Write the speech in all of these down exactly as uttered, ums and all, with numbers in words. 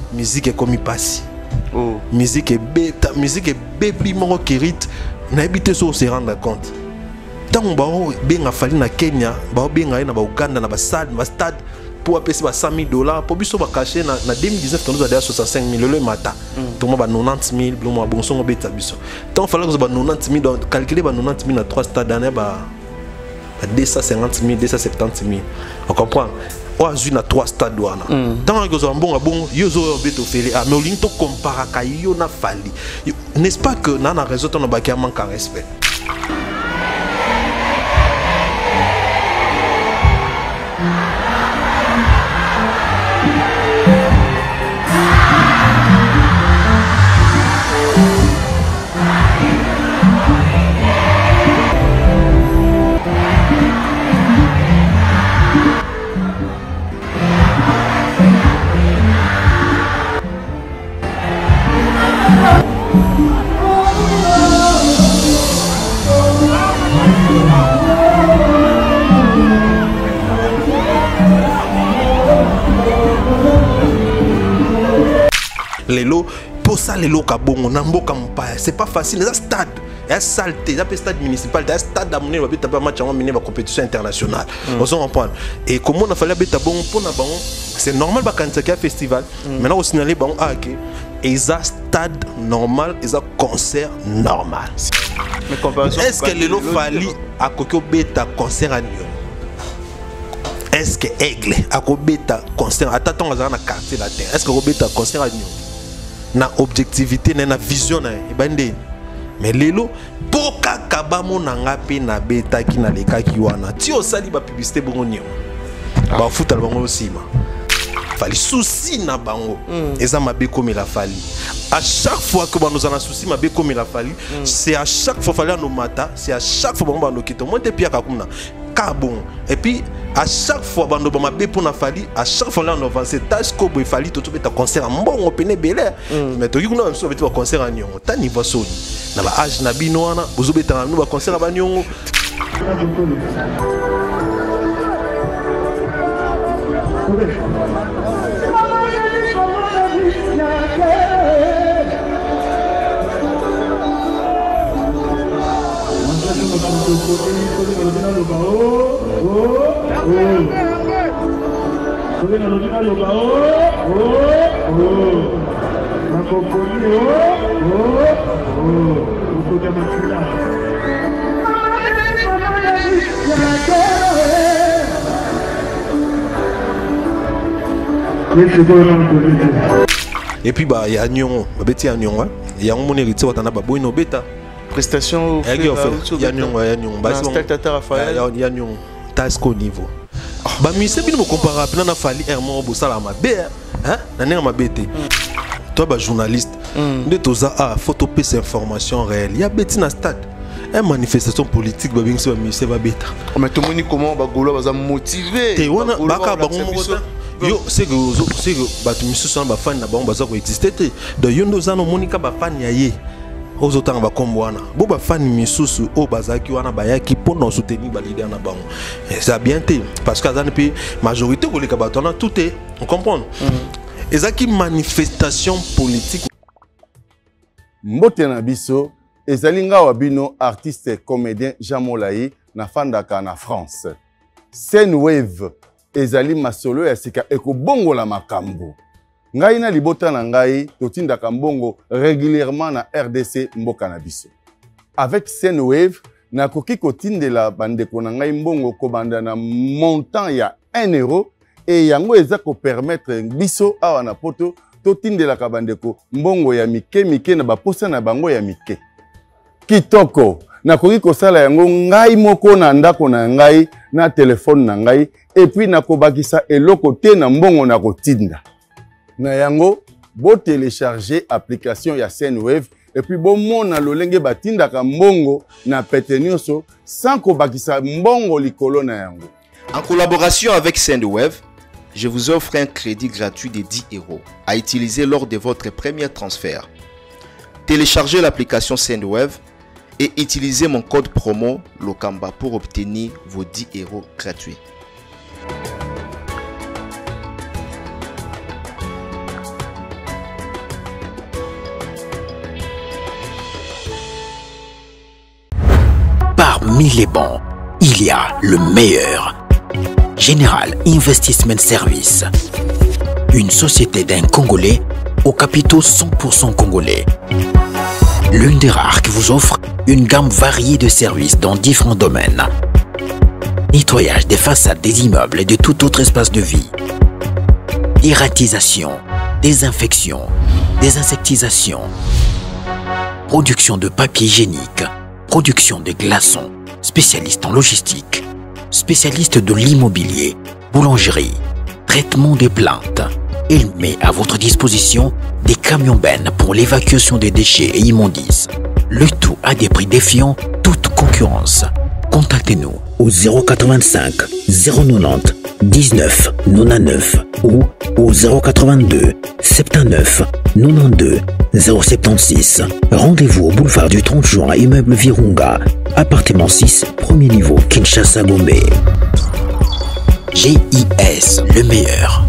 musique est comme il passe. Oh. Musique est bêta, musique est baby moro kirite. Na habité sur se rendre compte. Tant on bao bien fallu na Kenya, bao bien na ba Uganda na ba stade, ba stade pour payer ba cent mille dollars pour biso ba cacher na na deux mille dix-neuf on nous a déjà soixante-cinq mille le matin. Tout le monde ba quatre-vingt-dix mille, blou mo bon son beta biso. Tant fallait que ba quatre-vingt-dix mille donc calculer ba quatre-vingt-dix mille na trois stades d'année ba deux cent cinquante mille, deux cent soixante-dix mille. On comprend. On a vu na trois stades douana. Tant que zo bon bon yo zo beto fele ah mais au ligne to compara ka yo na fali. N'est-ce pas que na na réseau ton ba ki manque respect. Lelo pour ça lelo kabongo na mboka mpaya c'est pas facile les stade un saleté un stade municipal un stade d'amener va taper match en mener la compétition internationale on s'en comprend et comment on a fallu beta bon pour na bon c'est normal ba quand c'est un festival maintenant au signaler bon ah OK et ça stade normal et ça concert normal est-ce que lelo fali à koko beta concert à Nyon est-ce que aigle à ko beta concert attends on a na quartier la terre est-ce que ko beta concert à Nyon na objectivité na vision na ebande mais lelo poka kabamo na ngape na beta ki na leka ki wana ti osali ba publicité bongo nyo ba futa bango osima fali souci na bango eza mabe comme la fali à chaque fois que nous avons souci mabe comme la fali c'est à chaque fois fali no mata c'est à chaque fois bango ba no kito monte pia kakumna bon et puis à chaque fois bando ba mabe pour na fali à chaque fois là on avance tâche ko bo fali to to beta concert mbongo pene belé mais to yuna so beta concert en nyongo ta niveau soni na ba age na bino wana bozo beta na ba concert ba nyongo et puis bah il y a Nyon, bah beti Nyon hein, il y a un mon héritier watana ba boy no beta prestation il y a Nyon, il y a Nyon, bah spectateur Raphaël il y a Nyon tasco niveau ba mi se bino comparable na fali ermo bo sala ma be hein na nenga ma bete toi ba journaliste de toza a photo pese information réelle il y a beti na stade une manifestation politique ba bingso mi se ba beta mais tout monde comment ba golo ba motivé te wana baka ba yo c'est que c'est que ba tu misu sana ba fan na ba ba za ko exister te de yondo za no monika ba fan ya ye ozotanga ba kombo wana bo ba fan misusu o bazaki wana ba yaki pour soutenir ba leader na bango ça bien té parce que azana pe majorité ko le kabatona tout est on comprend et ça qui manifestation politique mbote na biso ezalinga wabino artiste comédien Jean Molayi na fandaka na France Scène Wave ezali masolo ya sika ekobongo la makambo ngai na libota na ngai totindaka mbongo régulièrement na R D C mboka na biso avec Scène Wave nakoki kotindela bandeko na ngai mbongo kobanda na montant ya un euro et yango eza ko permettre biso awa na poto totindela ka bandeko mbongo ya mike mike na baposa na bango ya mike kitoko nakoki kosala yango ngai moko na ndako na ngai na telefone na ngai et puis nakobakisa eloko te na mbongo na kotinda na yango bo télécharger application ya Scène Wave et puis bo mona lolenge batinda ka mbongo na pete nyonso sans kobakisa mbongo likolo na yango. En collaboration avec Scène Wave, je vous offre un crédit gratuit de dix euros à utiliser lors de votre premier transfert. Téléchargez l'application Scène Wave et utilisez mon code promo Lokamba pour obtenir vos dix euros gratuits. Parmi les bons, il y a le meilleur. Général Investment Service. Une société d'un Congolais aux capitaux cent pour cent congolais. L'une des rares qui vous offre une gamme variée de services dans différents domaines. Nettoyage des façades des immeubles et de tout autre espace de vie. Dératisation, désinfection, désinsectisation. Production de papier hygiénique, production de glaçons, spécialiste en logistique, spécialiste de l'immobilier, boulangerie, traitement des plaintes. Il met à votre disposition des camions bennes pour l'évacuation des déchets et immondices. Le tout à des prix défiant toute concurrence. Contactez-nous au zéro quatre-vingt-cinq zéro quatre-vingt-dix dix-neuf quatre-vingt-neuf ou au zéro quatre-vingt-deux soixante-neuf quatre-vingt-douze zéro soixante-seize. Rendez-vous au boulevard du trente juin, immeuble Virunga, appartement six, premier niveau, Kinshasa, Gombe. G I S, le meilleur.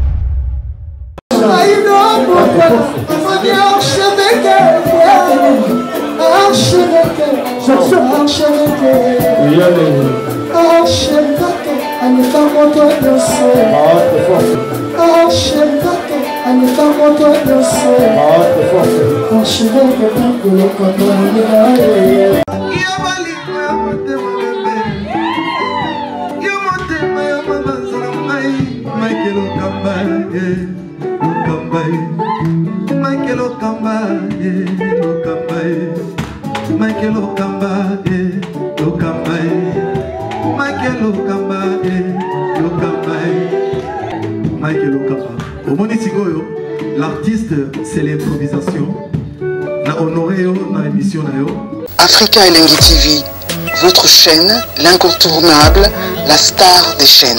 Michael Okamba, Okamba, Michael Okamba, Okamba, Michael Okamba, Okamba, Michael Okamba. Au Monitigoyo, l'artiste, c'est l'improvisation. Na honoré dans l'émission. Africa Elengi T V, votre chaîne, l'incontournable, la star des chaînes.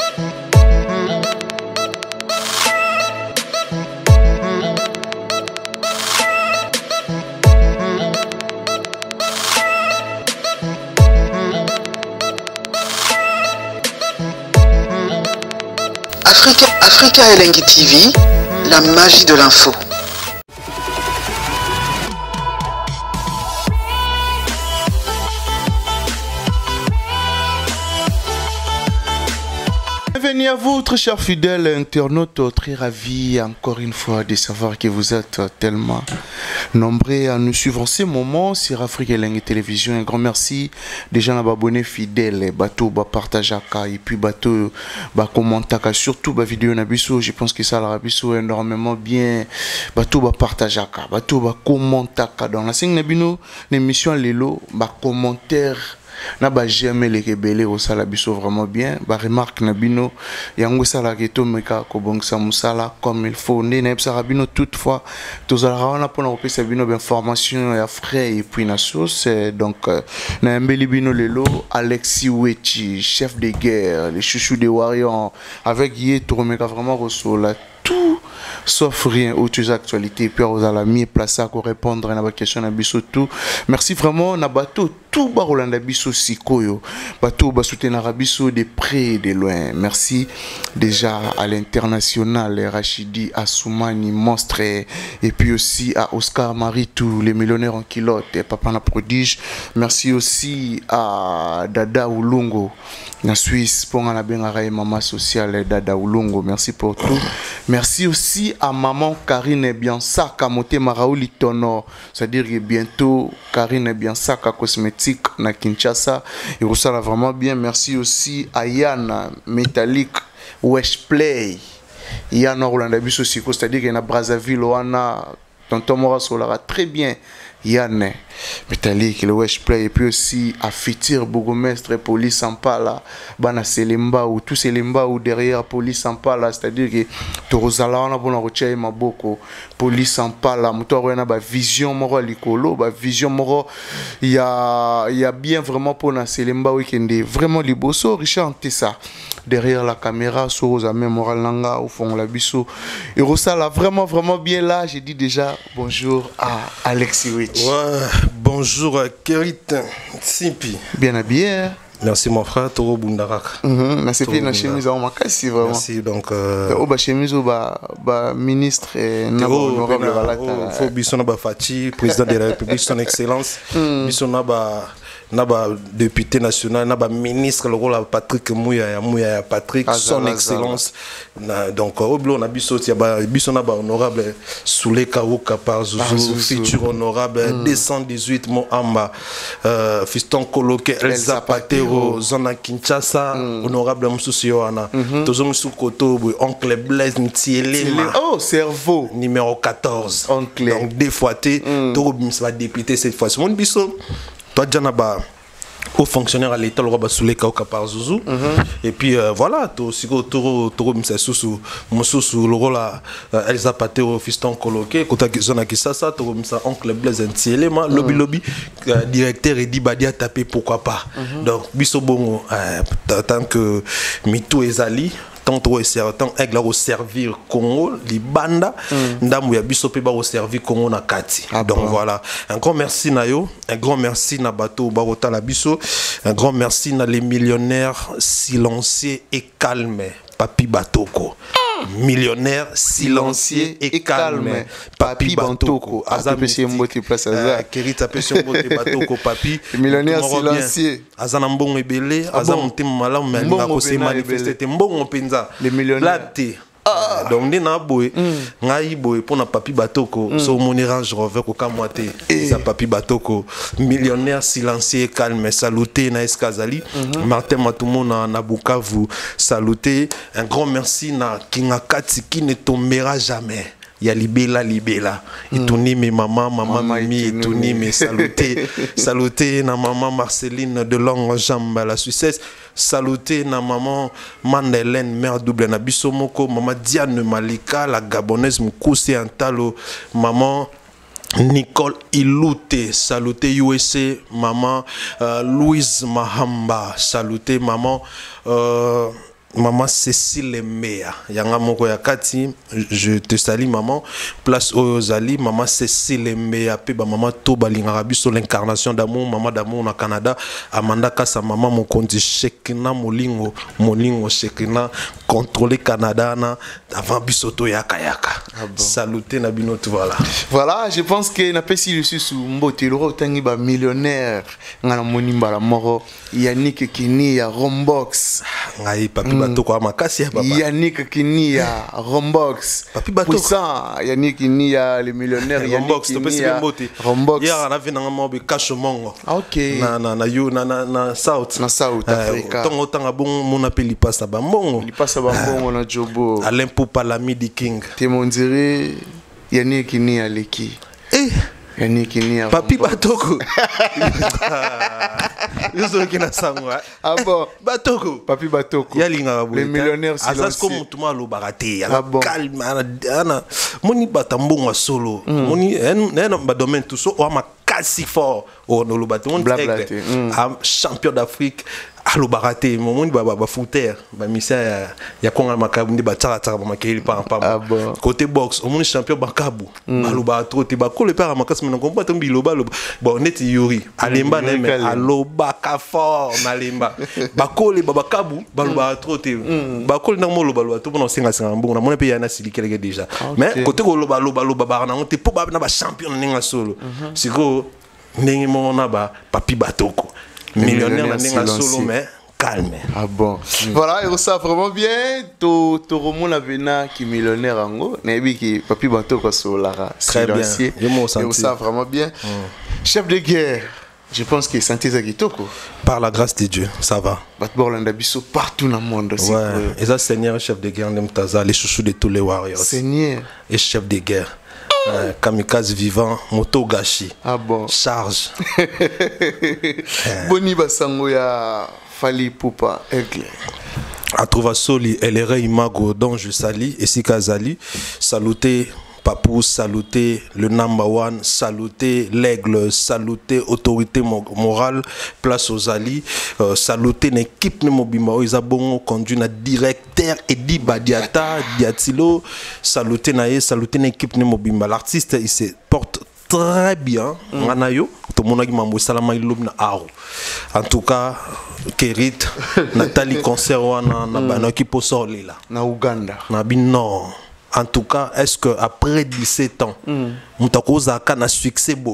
Africa, Africa Elengi T V, la magie de l'info. Bienvenue à vous, très chers fidèles internautes, très ravis encore une fois de savoir que vous êtes tellement nombreux à nous suivre en ce moment sur Africa Elengi Télévision. Un grand merci déjà à nos abonnés fidèles, bateau, ba partageaka et puis bateau, ba commentaka, surtout ba vidéo nabiso. Je pense que ça la rabiso énormément bien. Bateau, ba partageaka, bateau, ba commentaka dans la scène nabino, l'émission Lelo, ba commentaire. Na ba jamais les rebelles au sala biso vraiment bien ba remarque na bino yango sala keto meka ko bongsa musala comme il faut ne na psa bino toutefois tous ala wana pona ko pesa bino information ya frais et puis na sauce donc na mbeli bino lelo Alexis Wechi chef de guerre les chouchous des warriors avec yé tourmeka vraiment resola tout sauf rien autres actualités puis aux alami placé à répondre à la question na biso tout merci vraiment na bateau tout barolanda biso sikoyo bateau ba soutenir biso de près et de loin. Merci déjà à l'international Rachidi Assoumani monstre et puis aussi à Oscar Maritou les millionnaires en kilote et papa na prodige. Merci aussi à Dada Ulungo na Suisse pour la bengaray maman sociale Dada Ulungo, merci pour tout. Merci aussi à maman Karine Biansaka Moté Maraouli Tono, c'est-à-dire que bientôt Karine Biansaka cosmétique na Kinshasa et vous ça vraiment bien. Merci aussi à Yann Metallic Westplay Yann Orlando Biso Siko, c'est-à-dire qu'il y a Brazzaville Oana tonton Mora Solara très bien Yann Metallic le Westplay et puis aussi à Fitir Bourgmestre Police Sampala Bana Selemba ou tous Selemba ou derrière Police Sampala, c'est-à-dire que Torozala on a bon recherche maboko Police Sampala moto na ba vision moro likolo ba vision moro il y a il y a bien vraiment pour na Selemba weekend vraiment liboso Richard Tessa derrière la caméra sur aux amis moral langa au fond la biso et Rosala vraiment vraiment bien là. J'ai dit déjà bonjour à Alexis Witch. Ouais, bonjour Kerit Simpi. Bien habillé. Merci mon frère Toro Bundarak. Merci bien la chemise en makasi vraiment. Merci donc euh au ba chemise au ba ba ministre et honorable Valata. Faut bisona ba Fati, président de la République son excellence. Bisona ba naba député national naba ministre le rôle Patrick Mouya ya Mouya Patrick Azala, son excellence na, donc au bleu na biso tia ba biso na ba honorable Soulé Kaouka par Zouzou futur honorable mm. deux cent dix-huit mo amba euh, fiston coloqué Elsa Patero zona Kinshasa mm. honorable Moussou Yohana mm-hmm. tozong sous koto oncle Blaise Ntielema oh cerveau numéro quatorze oncle donc deux fois té to va député cette fois mon biso toi Djanaba au fonctionnaire à l'état le roi Soulé Kaouka par Zouzou et puis euh, voilà to siko toro toro msa susu mususu le rôle euh, Elsa Patero fiston coloqué kota zona Kisasa toro msa oncle Blaise Ntielema lobby lobby euh, directeur et Dibadia tapé pourquoi pas mm -hmm. donc biso bongo euh, tant que Mitou Ezali tant trop tant aigle au servir Congo libanda ndamu ya biso pe ba au servir Congo na kati ah donc bon. Voilà un grand merci nayo un grand merci na bateau barota la biso un grand merci na les millionnaires silencieux et calmes Papi Batoko millionnaire silencieux et calme Papi Batoko azapesi mbote place aza kerita pesi mbote Batoko Papi millionnaire silencieux azana mbongo ebele azana mtima malamu mais alinga ko se manifester te mbongo penza les millionnaires Ah. Donc ni na boy ngai boy pour na Papi Batoko mm. so moni Range Rover ko kamwate sa Papi Batoko millionnaire silencieux calme saluté na Eskazali mm -hmm. Martin Matumo na, na Bukavu saluté un grand merci na Kingakati qui ne tombera jamais ya libela libela mm. ituni mes maman maman mimi ituni mes saluté saluté na maman Marceline de Longue Jambe la Suissesse saluté na maman Mandelaine mère double na biso moko maman Diane Malika la gabonaise Mukuse Antalo maman Nicole Iloute saluté U S A maman euh, Louise Mahamba saluté maman euh, maman Cécile Mea yanga moko ya kati je te salue maman place Oyozali maman Cécile Mea pe ba maman Toba Lingarabi sur l'incarnation d'amour maman d'amour na Canada Amanda Kasa maman Mokondi Shekina Molingo Molingo Shekina contrôler Canada na avant bisoto yaka yaka ah bon. Saluté na binoto voilà voilà je pense que na pesi le sous mbote le rotangi ba millionnaire ngana monimba la moro Yannick Kini ya Rombox ngai Papi Batoko makasi ya papa Yannick Kini ya Rombox Papi Batoko puissant Yannick Kini ya les millionnaires Rombox to pesi mbote Rombox hier on a vu na mo be Cacho Mongo OK na na na you na na, na South na South Africa tongo tanga bon mon appel li passa ba mbongo li passa ba mbongo na Jobo Alain Poupa la Midi King te mon dirait Yannick Kini ya Leki eh Yannick Kini ya Papi Batoko Yoso kina sangwa ah bon Batoko Papi Batoko yalinga les millionnaires silencieux asas comme mutuma lo barate ya calme ana moni batambongo solo moni en ba domaine tout so o makasi fort o no lo baton am champion d'Afrique alo barate momoni ba ba footer ba misa ya ya konga makabu ndi ba tsara tsara ba makeli pa pa côté boxe omoni champion bakabu alo ba trote ba ko le père makasi mena komba tombi lo ba lo bon net yori alemba neme alo baka fort nalemba ba ko le ba bakabu ba lo ba trote ba ko na mo lo ba lo to bona singa singa mbongo na mona pe yana silikele déjà mais côté ko lo ba lo ba lo ba ba na te po ba na ba champion ninga solo siko ndenge mo na ba Papi Batoko millionnaire na ninga solo mais calme ah bon mm. Voilà et ça vraiment bien to to romo na vena qui millionnaire ango na bi ki Papi Batoko solara très bien et ça vraiment bien mm. Chef de guerre je pense que santé za kitoko par la grâce de Dieu ça va batborlanda biso partout dans le monde aussi ouais et ça Seigneur chef de guerre Ndemtaza les chouchous de tous les warriors Seigneur et chef de guerre Euh, kamikaze vivant moto gashi ah bon charge boni basango ya Fali Poupa Aigle a trouvé soli elere imago dont je salue et sikazali saluter Papou, saluter le number one, saluter l'aigle, saluter autorité morale, place aux alliés, euh, saluter l'équipe de Mobimba, Isabongo, conduit na directeur Edi Badiata, Diatilo, saluter nae, saluter l'équipe de Mobimba. L'artiste, il se porte très bien, Manayo, tout le monde a dit Salama Ilum na Aro. En tout cas, Kerit, Nathalie Conserwana, na bana qui peut sortir là. Na Uganda. Na non. En tout cas, est-ce qu'après dix-sept ans, Moutakoza a un succès boy?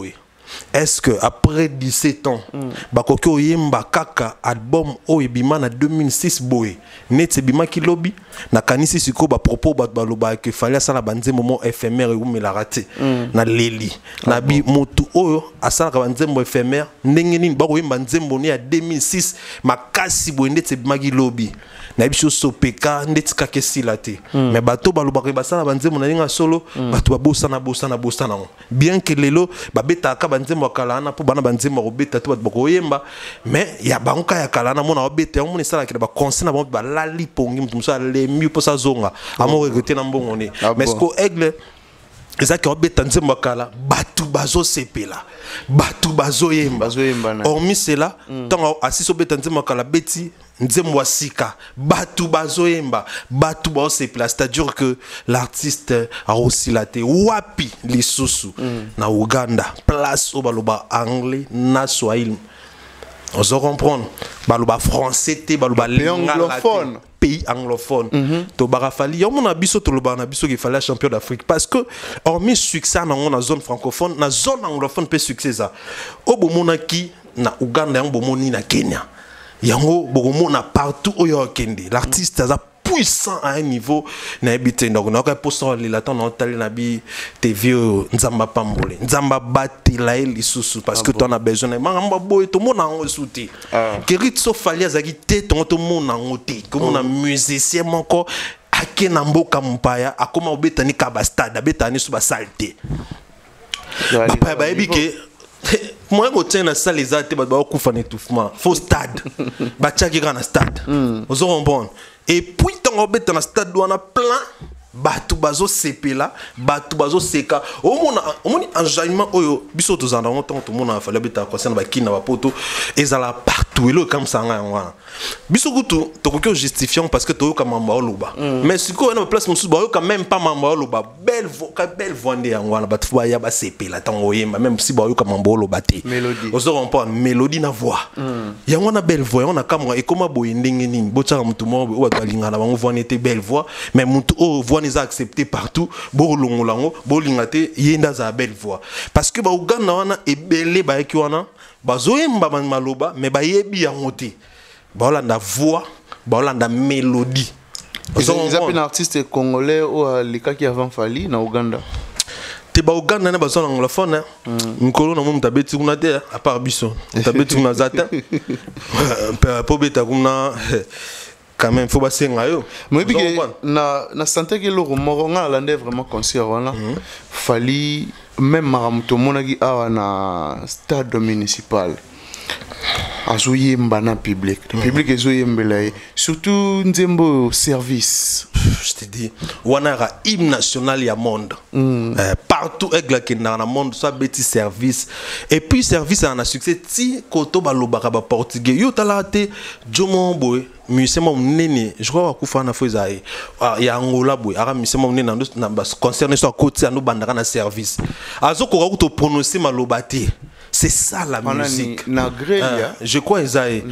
est-ce que après dix-sept ans bakoki oyemba kaka album o ebima na deux mille six boy net ebima ki lobby na kanisi siko ba propos ba baloba que fallait ça la banze moment éphémère ou me la raté na leli na bi motu oyo asala ka banze mo éphémère ndenge nini ba koyemba nzembo ni ya deux mille six makasi boy net ebima ki lobby na biso sopeka ndeti kake silate mais bato baloba ke basala banze mo na ninga solo bato babosa na bosa na bosa na bien que lelo ba beta ka banze mo kalana po bana banze mo beta to bato bakoyemba mais ya banka ya kalana mona obeta on sala ke ba conseil na ba lali pongi mutu so le mieux pour sa zonga amo regretter na mbongo ne mais ce ko aigle ezaki obeta nzembo kala batu bazo sepela batu bazo yemba hormis cela tant asiso beta nzembo kala beti nzembo sika batu bazo yemba batu bazo sepela, c'est-à-dire que l'artiste a aussi la té wapi lisusu na Uganda place au baloba anglais na swahili on se comprendre baloba français té baloba anglophone pays anglophone to barafali yo mona biso to loba na biso qui fallait champion d'Afrique parce que hormis succès na na zone francophone na zone anglophone pe succès ça o bomona ki na Uganda yango bomoni na Kenya yango bomona partout oyo kende l'artiste a puissant à un niveau na ebite donc na ka poso le latin na tali na bi te vieux nzamba pambole nzamba batila elisusu parce que tu en as besoin manga boy to mona ngo souti que ritso fali azaki te to to mona ngote comme na musicien moko ake na mboka mpaya akoma obetani ka ba stade abetani su ba salte papa ba ebike moi go tena ça les arts ba ba kufa na étouffement faux stade ba tchaki kana stade vous comprendre. Et puis, tant que dans stade, on a plein batu bazo sepela, batu bazo seka. Au moins, au moins, enjaillement, oyo, biso tous en avant, tant tout le monde a fallu beta concerne ba kina ba poto, et ça la partout, et là comme ça, on biso kutu, to ko justifiant parce que to comme mamba oloba. Mais si ko na place musu ba quand même pas mamba oloba, belle voix, belle voix ndé ngwana, ba tu ya ba sepela tant oyemba, même si ba yo comme mamba oloba té. Mélodie. On se rend mélodie na voix. Ya ngwana belle voix, on a comme et comment boy ndenge nini, bo tsa mutu mo o ba lingana ba voix n'était belle voix, mais mutu o voix n'est accepté partout, bo longolango, bo lingate yenda za belle voix. Parce que ba Uganda wana e belé ba ki wana, ba zoyemba ba maloba, mais ba yebi ya ngote. Bah la voix, bah la mélodie. Ils ont un artiste congolais ou les cas qui avant fallu na Uganda. Te ba Uganda na bazo anglophone. Nkolo na mumu tabeti kuna te à part biso. Tabeti kuna zata. Po beta kuna quand même faut passer ngayo. Moi bi na na santé que le moronga landé vraiment concert wana. Fali même maramuto monaki awa na stade municipal. Azoye mbana public le public ezoye mbelaye surtout nzembo service je te dis wanara hymne national ya monde mm. euh, partout egla ki na monde soit beti service et puis service a un succès ti koto balobaka ba portugais yo talate jomo boy musicien mo nene je crois kufa na foizaye ya Angola boy ara musicien mo nene na ba concerne soit côté anu bandaka na service azoko ka to prononcer malobati. C'est ça la on musique. Nagré, euh, je crois Isaïe.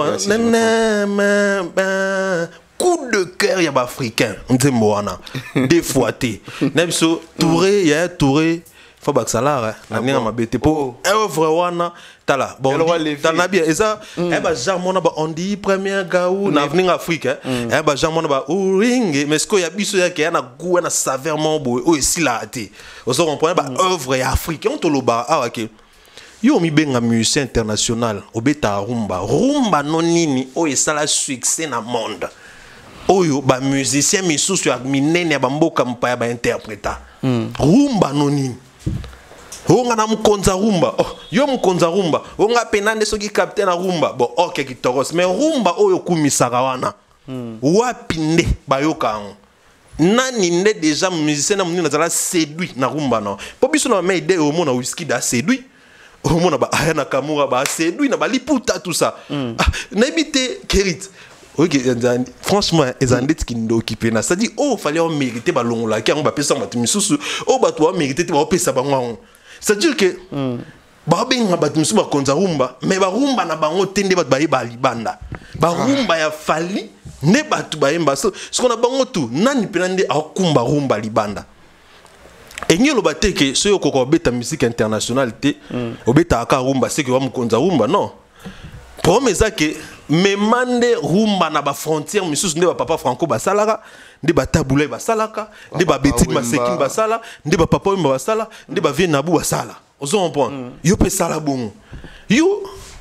Coup de cœur ya africain. Nzemboana. Des fois té. Nebso Touré, ya Touré. Faut ba salara na ninga mabete po. Œuvre wana tala. Bon, tala bien. Et ça, eh ba jamona ba on dit premier gaou na venir Afrique. Eh ba jamona ba oringe mais ce ko ya biso ya ke na goût na saveur mon boy. O ici là té. On se comprend ba œuvre ya africain on to loba. Ah OK. Yo mi benga musicien international obeta rumba rumba nonini o esala succès na monde oyo ba musicien misusu ya minene ba mboka mpaya ba interpreta mm. rumba nonini onga na mkonza rumba oh, yo mkonza rumba onga penande soki captain na rumba bon ok kitoros mais rumba oyo kumisaka wana mm. wapi nde bayoka ngo nani nde déjà musicien na munini nazala séduit na rumba na po biso na me idée au mona whisky da séduit au monde ba ayana kamura ba séduit na ba liputa tout ça mm. ah, na ebité kerit OK franchement les andettes qui nous occupent na ça dit oh fallait on mériter ba longola ki on ba pesa matu misusu oh ba toi mériter ba pesa bango ça dire que mm. ba benga ba misusu ba konza rumba mais ba rumba na bango tende ba ba ba libanda ba rumba ya fali ne ba tu ba yemba so ce qu'on a bango tout nani penande akumba rumba libanda Et nous avons dit que si on a une musique internationale, on a un rumba, c'est que on a rumba, non. Pour moi, c'est que même des rumba na ba frontière, mais sous ne papa franco basalara, ne ba taboulé basalaka, ne ba betik masekin basala, ne ba papa wimba basala, ne ba vie nabu basala. Ozo on point. Yo pe sala bon. Yo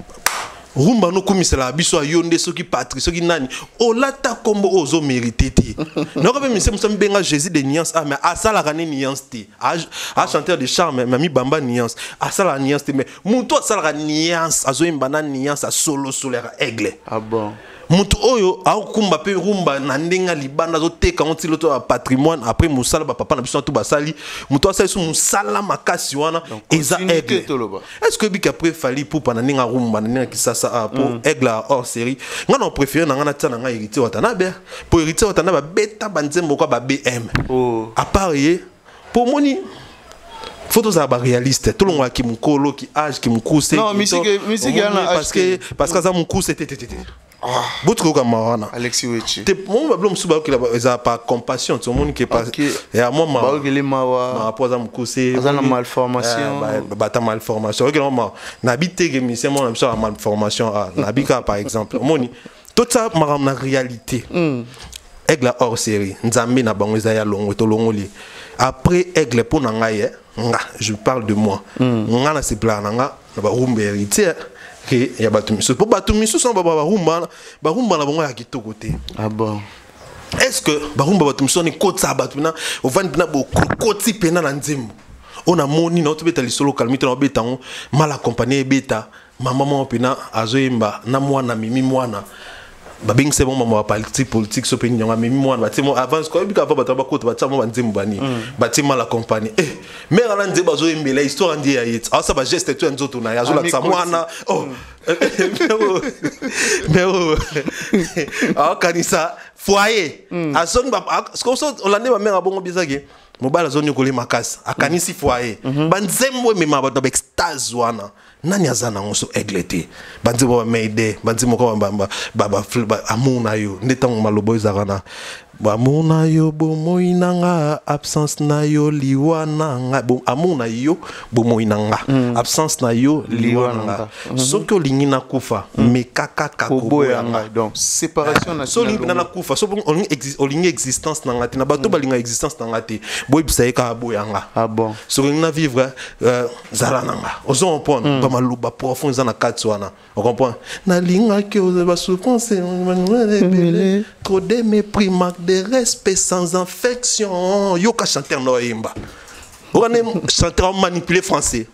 rumba no komisala biso ayonde soki patri soki nani olata kombo ozo mérité ti non comme monsieur musa benga Jésus de nuance ah mais asala kané nuance ti a chanteur de charme mami bamba nuance asala nuance ti mais muto asala nuance azo imbana nuance a solo solera aigle ah bon mutu oyo akumba pe rumba na ndenga libanda zo teka onti loto patrimoine après musala ba papa na biso tout basali mutu asali su musala makasi wana eza aigle est-ce que bika après fali pour pa na ndenga rumba na ndenga kisasa pour aigle hors série nga non préféré na nga na tsana nga hérité watanabe pour hérité watanabe beta banzembo kwa ba B M oh à part pour moni photo za ba réaliste tout le monde qui mukolo qui âge qui mukuse non musique musique parce que parce que ça mukuse tete tete ah beaucoup comme Marana Alexis Wechi te mon problème sous ba que la pas compassion tout le monde qui passe et à moi ba que les mawa ma rapport à mukuse ça la malformation ba ta malformation que non n'habite que mais c'est mon ça malformation ah n'habika par exemple moni tout ça ma na réalité aigle hors série nzambe na bango za ya longo to longoli après aigle pour na ngaye nga je parle de moi nga na se plan nga ba rumba héritier que ya batumiso pour batumiso sont ba rumba ba rumba na bango ya kitoko te ah bon est-ce que ba rumba batumiso ni kotsa batuna o vandi na bo koti pena na nzembo ona moni na otobeta lisolo kalmite na obeta mal accompagné beta maman pena azoyemba na mwana mimi mwana babing c'est bon maman politique politique so pe nyanga mimi mwana batimo avance ko bika va bataba ko batsa mo banzembo bani batima la compagnie eh mère ala nzeba zo embela histoire ndi ya yet asa ba geste tu nzoto na yazo la tsamwana oh mais ah kanisa foyer ason ba ko so olande ba mère bongo bizaki mobala zone ko le makasi akanisi foyer banzembo mema ba ba extase wana nani azana ngoso aiglete banzembo ba meide banzembo ko bamba baba amuna yo ndeta malobo izakana bamuna yo bomoi nanga absence na yo liwana nga bom amuna yo bomoi nanga absence na yo liwana soki olingi na kufa me kaka kakoboya nga donc séparation nationale so na kufa so olingi existence na ngati na bato balinga existence na ngati boy bisayeka boya nga ah bon so na vivre zala nanga ozo comprendre ba maluba profond za na katwana on comprend na linga que ba souffrance trop de mépris de respect sans affection. Yo ka chanter no yimba. On est chanteur manipulé français.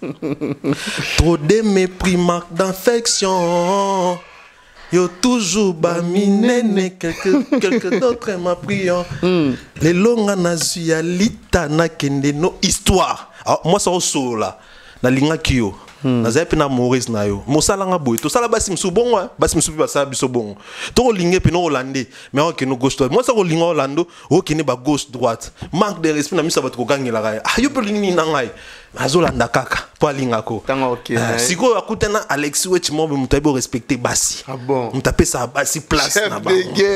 Trop de mépris manque d'affection. Yo toujours ba minene quelque quelque d'autre m'a priant. Les longa na zualita na kende no histoire. Moi ça au solo là. Na linga kio. Naza pe na Maurice na yo mosala nga boy to sala basi msu bongo basi msu ba sala biso bongo to linge pe no hollandais mais on ke no gauche droite moi ça ko linga hollando o ke ne ba gauche droite manque de respect na misa ba ko gangela ga ah yo pe lingi na ngai azolanda kaka po linga ko tanga OK siko akutana Alexis Wechi mo mutaibo respecter basi ah bon mutape sa basi place na ba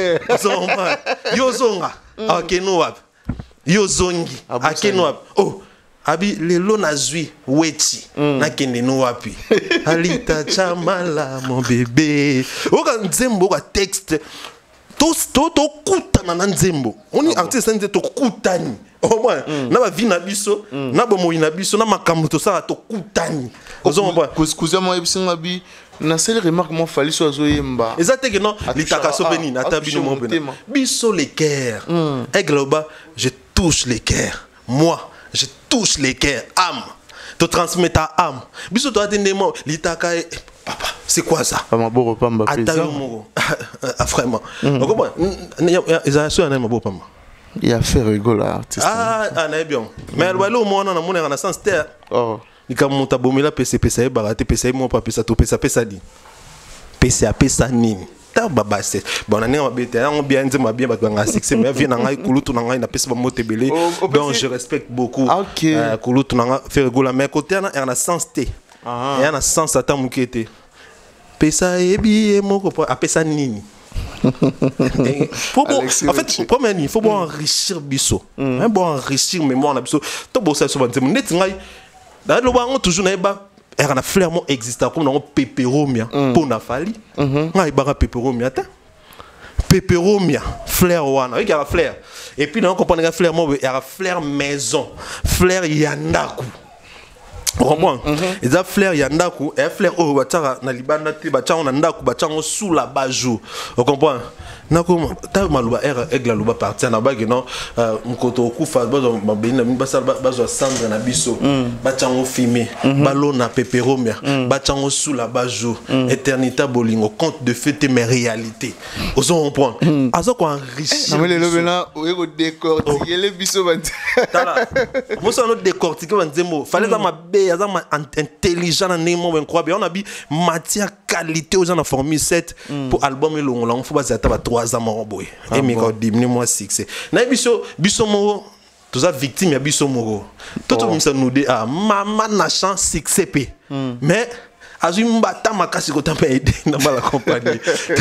zonga yo zonga OK no wap yo zongi akeno wap oh abi lelo nazwi Wechi na kende no wapi alita chamala mon bébé oka nzembo ka texte to to to kutana na nzembo oni artiste nze to kutani au moins na ba vie na biso na bo moyi na biso na makambo to sala to kutani ozo mba kuza mo ebisinga bi na seule remarque mon fali so azoyemba exacte que non litaka so beni na tabino mo bena biso les cœurs aigle ba je touche les cœurs moi je touche les cœurs, âme. Te transmets ta âme. Biso toi atendez-moi, litaka papa, c'est quoi ça? Papa bo repas mba pesa. Ah vraiment. On comprend. Ils ont sur un mabo papa. Il a fait rigoler artiste. Ah, ah na bien. Mais le walo mo na na mona na sens terre. Oh. Nika monta bomela pesa pesa barate pesa mo papa pesa to pesa pesa di. Pesa pesa nini? Baba c'est bon on a bien on bien dit ma bien ba succès mais vient na kulutu na ngai na pesa ba motebele donc je respecte beaucoup kulutu na faire rigoler mais côté na na sens t et na sens ata mukete pesa ebi moko a pesa nini faut bon, en fait, première il faut bon enrichir biso. Hein, bon enrichir mémoire na biso. To bo ça souvent dire net ngai. Da lo ba on toujours na ba era na flair mo exista comme na peperomia pour na fali. Ngai ba peperomia ta. Peperomia, flair wana, il y a flair. Et puis, on comprend que flair, il y a flair maison, flair yandaku. On comprend? Et ça, flair yandaku, et flair, oh, batara, na libana, batara, on andaku, batara, on sous la bajou. On comprend? Nako, ta maluba era egla luba partir na bagi non, mkoto okufa bazo mabina mbasa bazo sandre na biso, batara on filmer, balo na peperomia, batara on sous la bajou, éternité bolingo, conte de fête mais réalité. Oso comprendre? Azo ko enrichir. Non mais le lobena, o ego décortiquer les biso bant. Tala. Moi ça no décortiquer banzemo, fallait ça ma bé, ça ma intelligent na nemo incroyable. On a bi matière qualité aux gens en formule sept pour album et long, là on faut baser ta trois ans mon boy. Et mais quand diminuer moi succès. Na biso biso moro, tous ça victime ya biso moro. Tout tout ça nous dit ah maman na chance succès p. Mais azui mbata makasi ko tampa aider na bala compagnie.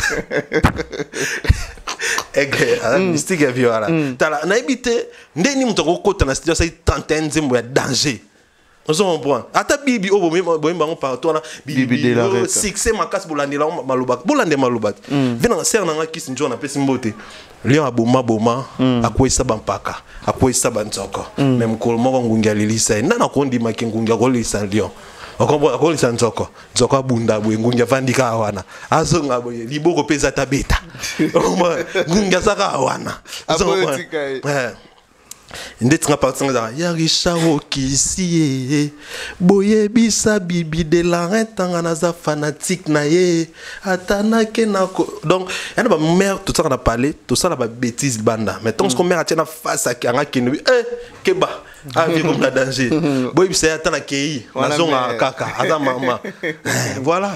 Ege, mystique ya viola. Tala na ibite ndeni mutoko kota na situation trentaine zembo ya danger. On se comprend. Ata bibi o bomi bomi bango partout na bibi de la rete. Succès makas bolandi la malubat. Bolande malubat. Vena ser na kisi njo na pesi mbote. Lion aboma boma akwesa bampaka. Akwesa bantsoko. Même ko moko ngungia lilisa. Ndana ko ndima kingungia ko lisa lion. Okombo akolisa ntsoko. Ntsoko abunda bwe ngungia vandika wana. Azo ngabo liboko pesa tabeta. Ngungia saka wana. Azo eh. Ndeti nga parti nga ya Richard Okisi boye bisa bibi de la rentanga na za fanatique na ye atana ke na ko donc yana ba mère tout ça on a parlé tout ça la ba bêtise banda mais tant qu'on mère atena face à kanga ki eh keba a vie comme la danger boye bisa atana kei na zonga kaka aza mama voilà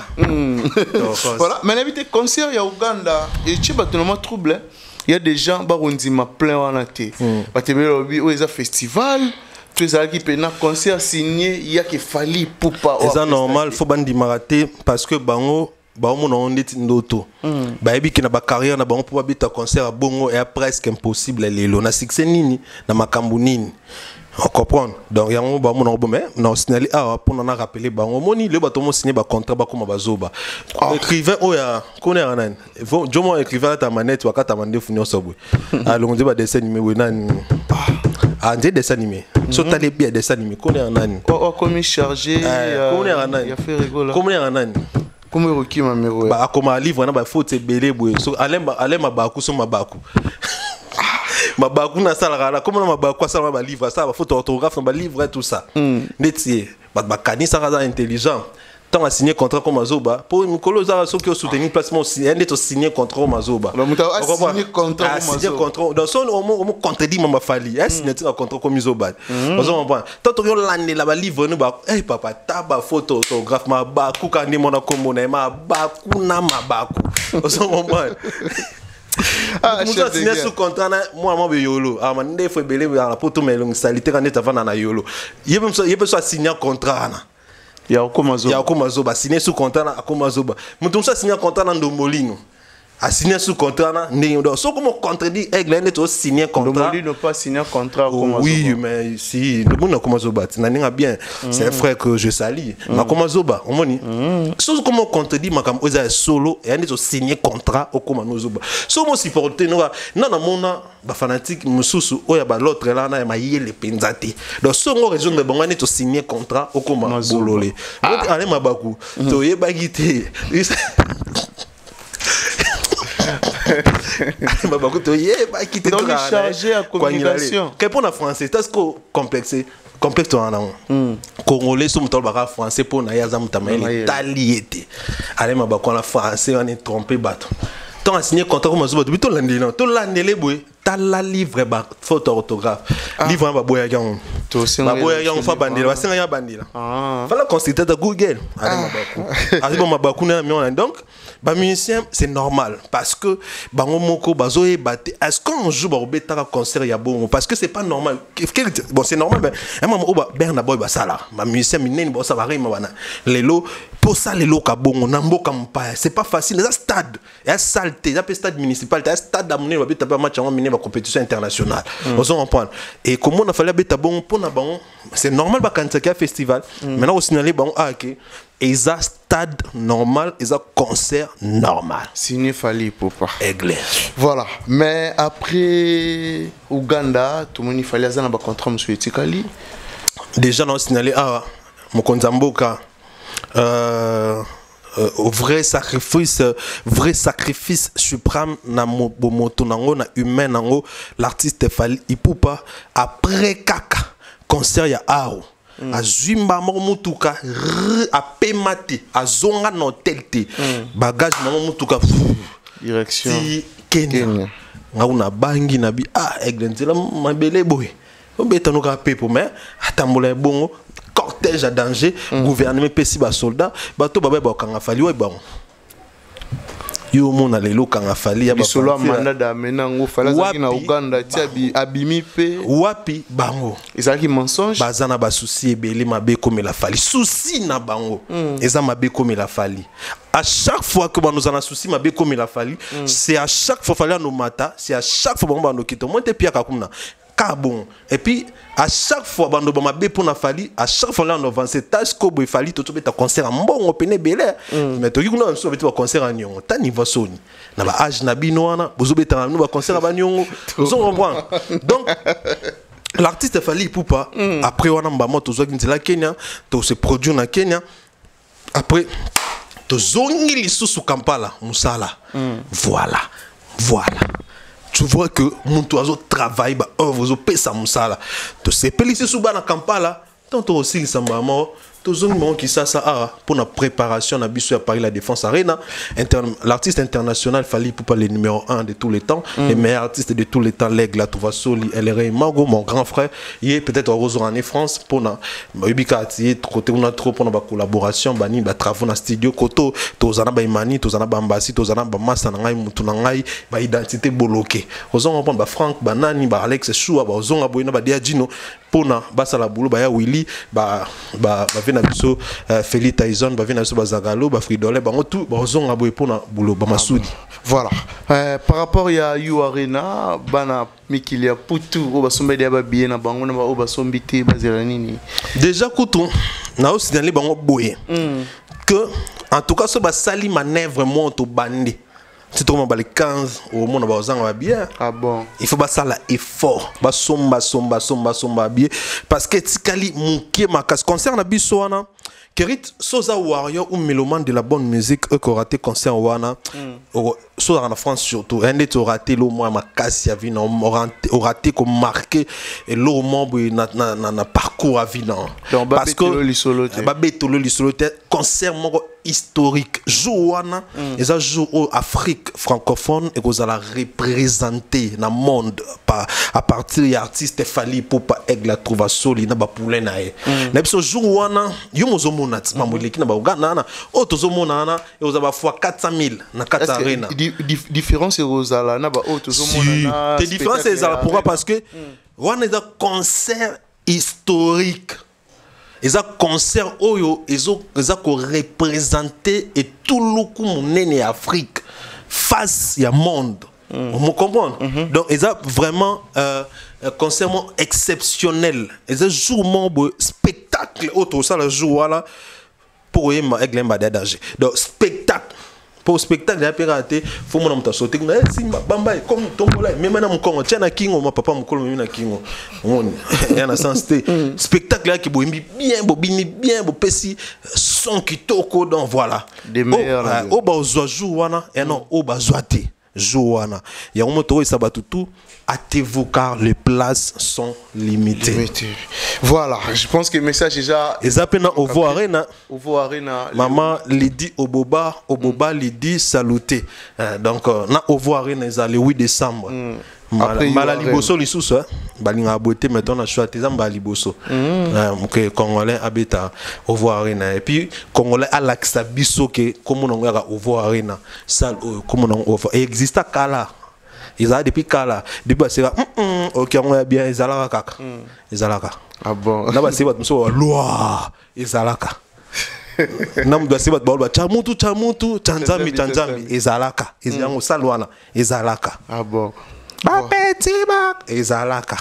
voilà mais l'invité concert ya Uganda et tu ba tellement trouble. Il y a des gens qui ont plein en été. Il y a un festival, tu as un concert signé, il y a qu'il fallait pour pas. C'est normal, il faut bandi marater parce que bango bango on est ndoto. Ba ebi ki na ba carrière na bango pour habiter concert à bongo est presque impossible les lo na succès nini na makambu nini. On comprend. Donc, il y a un bon moment, mais on a signalé, ah, pour nous rappeler, bah, on moni, le bateau m'a signé, bah, contrat, bah, comme bazoba. Écrivain, oh, ya, connaît un an. Faut, je m'en écrivain à ta manette, ou à ta manette, fini au sobou. Alors, on dit, bah, dessin animé, oui, nan. Ah, on dit dessin animé. Sauf t'as les biais dessin animé, connaît un an. Oh, comme il chargé, connaît un an. Il a fait rigoler. Connaît un an. Comment Rocky m'a mis, bah, comme un livre, on a, bah, faut te belé, boué. So, allez, allez, ma bakou, sur ma bakou. Ma bakou na sala la comment ma bakou sala ma livre ça ba photo orthographe ma livre tout ça netier ba ba kani ça intelligent tant a signé contrat comme Mazoba pour Mikolo za so qui soutenir placement signé net signé contrat comme Mazoba ba muta a signé contrat comme Mazoba signé contrat dans son au moins contredit mama fali a signé un contrat comme Mazoba on se comprend tant to yo l'année la ba livre nous ba eh papa ta ba photo orthographe ma bakou kani mona comme ma bakou na ma bakou on se comprend. Ah, je signé sous contrat moi moi yolo ah man ndé faut belé la poto melong salité quand tu vas na yolo il peut il peut soit signer contrat na ya komazo ya komazo ba signé sous contrat na komazo ba mutum soit signer contrat na ndomolino a signé sous contrat na ndé so comme contredit aigle net signé contrat ndomolino pas signé contrat komazo oui mais si le monde komazo ba na ninga bien c'est un frère que je salue ma komazo ba on moni so comme contredit makam oza solo et net signé contrat au komazo ba so mo supporter no na na mona ba fanatique mususu oya ba l'autre là na ma yele penzate donc so ngo raison de bonga net signé contrat au komazo bololé allez ma baku to ye bagité donc il chargé à communication quel pour la français est-ce que complexe complexe en an congolais sont tout le français pour na yaza mutamaeli taliete allez ma bakon la français on est trompé bateau tant a signé contrat comme Mazoba depuis tout l'année non tout l'année boy ta la livre ba photo orthographe livre ba boya gang to ba boya gang fa bandila ba singa ya bandila fala consulter de Google allez ma baku allez ma baku na mi on donc Ba musicien c'est normal parce que bango moko bazo e baté est-ce qu'on joue ba obetaka concert ya bon parce que c'est pas normal bon c'est normal mais un moment oba berna boy ba sala ba musicien minene bo ça va rima bana lelo pour ça lelo ka bongo na mboka mpaya c'est pas facile ça stade ya salté ça stade municipal ça stade d'amener ba beta ba match en mine ba compétition internationale on s'en comprendre et comment on a fallu beta bon pour na bon c'est normal ba kantsaka festival maintenant au signaler bon ah OK et ça stade normal et ça concert normal signé Fally Ipupa aigle voilà mais après Ouganda tout le monde fallait azana ba contrat monsieur Etikali déjà on a signalé ah Mokonzamboka euh Euh, au vrai sacrifice euh, vrai sacrifice suprême na moto nango na humain nango l'artiste Fally Ipupa après kaka concert ya aro mm. azwimba mo mutuka a pemate azonga no telte mm. bagage na mutuka direction ti Kenya, Kenya. Ngauna bangi na bi ah eglenzela mabele boy obeta no ka pepo mais atambola bongo cortège à danger mm. gouvernement pesi ba soldat bato baba ba kanga Fally wa bon yo mona lelo kanga Fally ya ba solo mandat da menango Fally zaki na Uganda ti abimi pe wapi bango ezaki mensonge bazana ba souci ebele mabe comme la Fally souci na bango mm. eza mabe comme la Fally à chaque fois que nous avons souci mabe comme la Fally mm. c'est à chaque fois Fally no mata c'est à chaque fois bon ba no kito monte pia kakumna bon et puis à chaque fois bando ba mabe pour na Fally à chaque fois là on avance tâche ko bo Fally to to beta concert en bon opené belé mais to yuna so beta concert en nyongo ta niveau soni na ba age na bino wana bozo beta no ba concert ba nyongo vous comprendre donc l'artiste Fally Ipupa mm. après wana mbamo to zo kinzela Kenya to se produire na Kenya après to zongi lisusu Kampala musala mm. voilà voilà tu vois que mon oiseau travaille bah œuvre oiseau paie sa musala to se pelisi suba na Kampala tant aussi samba mo to zongi qui ça ça ah pour la préparation na biso à Paris la Défense Arena l'artiste international Fally Ipupa le numéro un de tous les temps mm. le meilleur artiste de tous les temps l'aigle Touva Soli L R Mago mon grand frère il est peut-être au en France pour na ubika ti côté on a trop pour na collaboration bani ba travaux na studio koto to zana ba imani to zana ba mbasi to zana ba masa na ngai mutu na ngai ba identité bloquée ozonga ba Frank banani ba Alex Chua ba ozonga boyina ba Diagino pour na basa la boulot ba ya Willy ba ba na biso uh, Feli Tyson ba vina biso bazagalo ba Fridolé ba tout ba zonga boy pona boulot ba Masudi voilà euh, par rapport ya You Arena bana mikilia putu o ba sombe dia ba bien na bango na ba o ba sombité bazela nini déjà kutu na aussi dans les bango boye mm. que en tout cas so ba sali manœuvre monte au bandé c'est trop mal les quinze au monde ba ozanga ba bien ah bon il faut ba sala effort ba somba somba somba somba bien parce que tikali muke makas concerne biso wana Kerit soza warrior ou mélomane de la bonne musique eux qui raté concert wana soza en France surtout un des raté le moins makas ya vie non raté comme marqué et le membre na na na parcours à vie non parce que ba betolo lisolo concert mon historique jouana et ça joue au Afrique francophone et que la représenter dans monde par à partir des artistes Fally Ipupa Aigle Touva Soli na ba poulet na e na biso jouana yo mozomona tima moleki na ba Uganda na o tozomona na e ozaba fois quatre cent mille na quatre arena différence ezala na ba o tozomona na te différence ezala pourquoi parce que wana est un concert historique. Et ça concert oyo ezo eza ko représenter et tout le monde en Afrique face ya monde. Mm. On me comprend. Mm -hmm. Donc ils ont vraiment euh, un concert exceptionnel. Ils ont jour mon spectacle autre ça le jour là pour eux avec l'embadage. Donc spectacle pour spectacle ya piraté faut mon amta sauter na si bamba comme tombola même na mon kongo tiana kingo ma papa mukolo mimi na kingo on y a sens spectacle là qui boimbi bien bobini bien bo pesi son kitoko donc voilà des meilleurs au ba ozwa jouana et non au ba zoité jouana ya moto ça ba tout hâtez-vous car les places sont limitées. Limité. Voilà, je pense que le message déjà. Et ça peine au Ovo Arena. Ovo Arena. Maman Lydie Oboba, Oboba Lydie saluté. Donc na Ovo Arena c'est le huit décembre. Mala liboso lisusu balinga beauté maintenant na choix tes amba liboso que congolais habita au voir arena et puis congolais à l'axa biso que comme on nga au voir arena salle comme on existe kala ils a depuis kala depuis c'est là OK on est bien ezalaka kaka ezalaka ah bon na ba c'est bato so loi ezalaka nam doit se battre ba chamutu chamutu chanzami chanzami ezalaka ezango salwana ezalaka ah bon ba petit bac ezalaka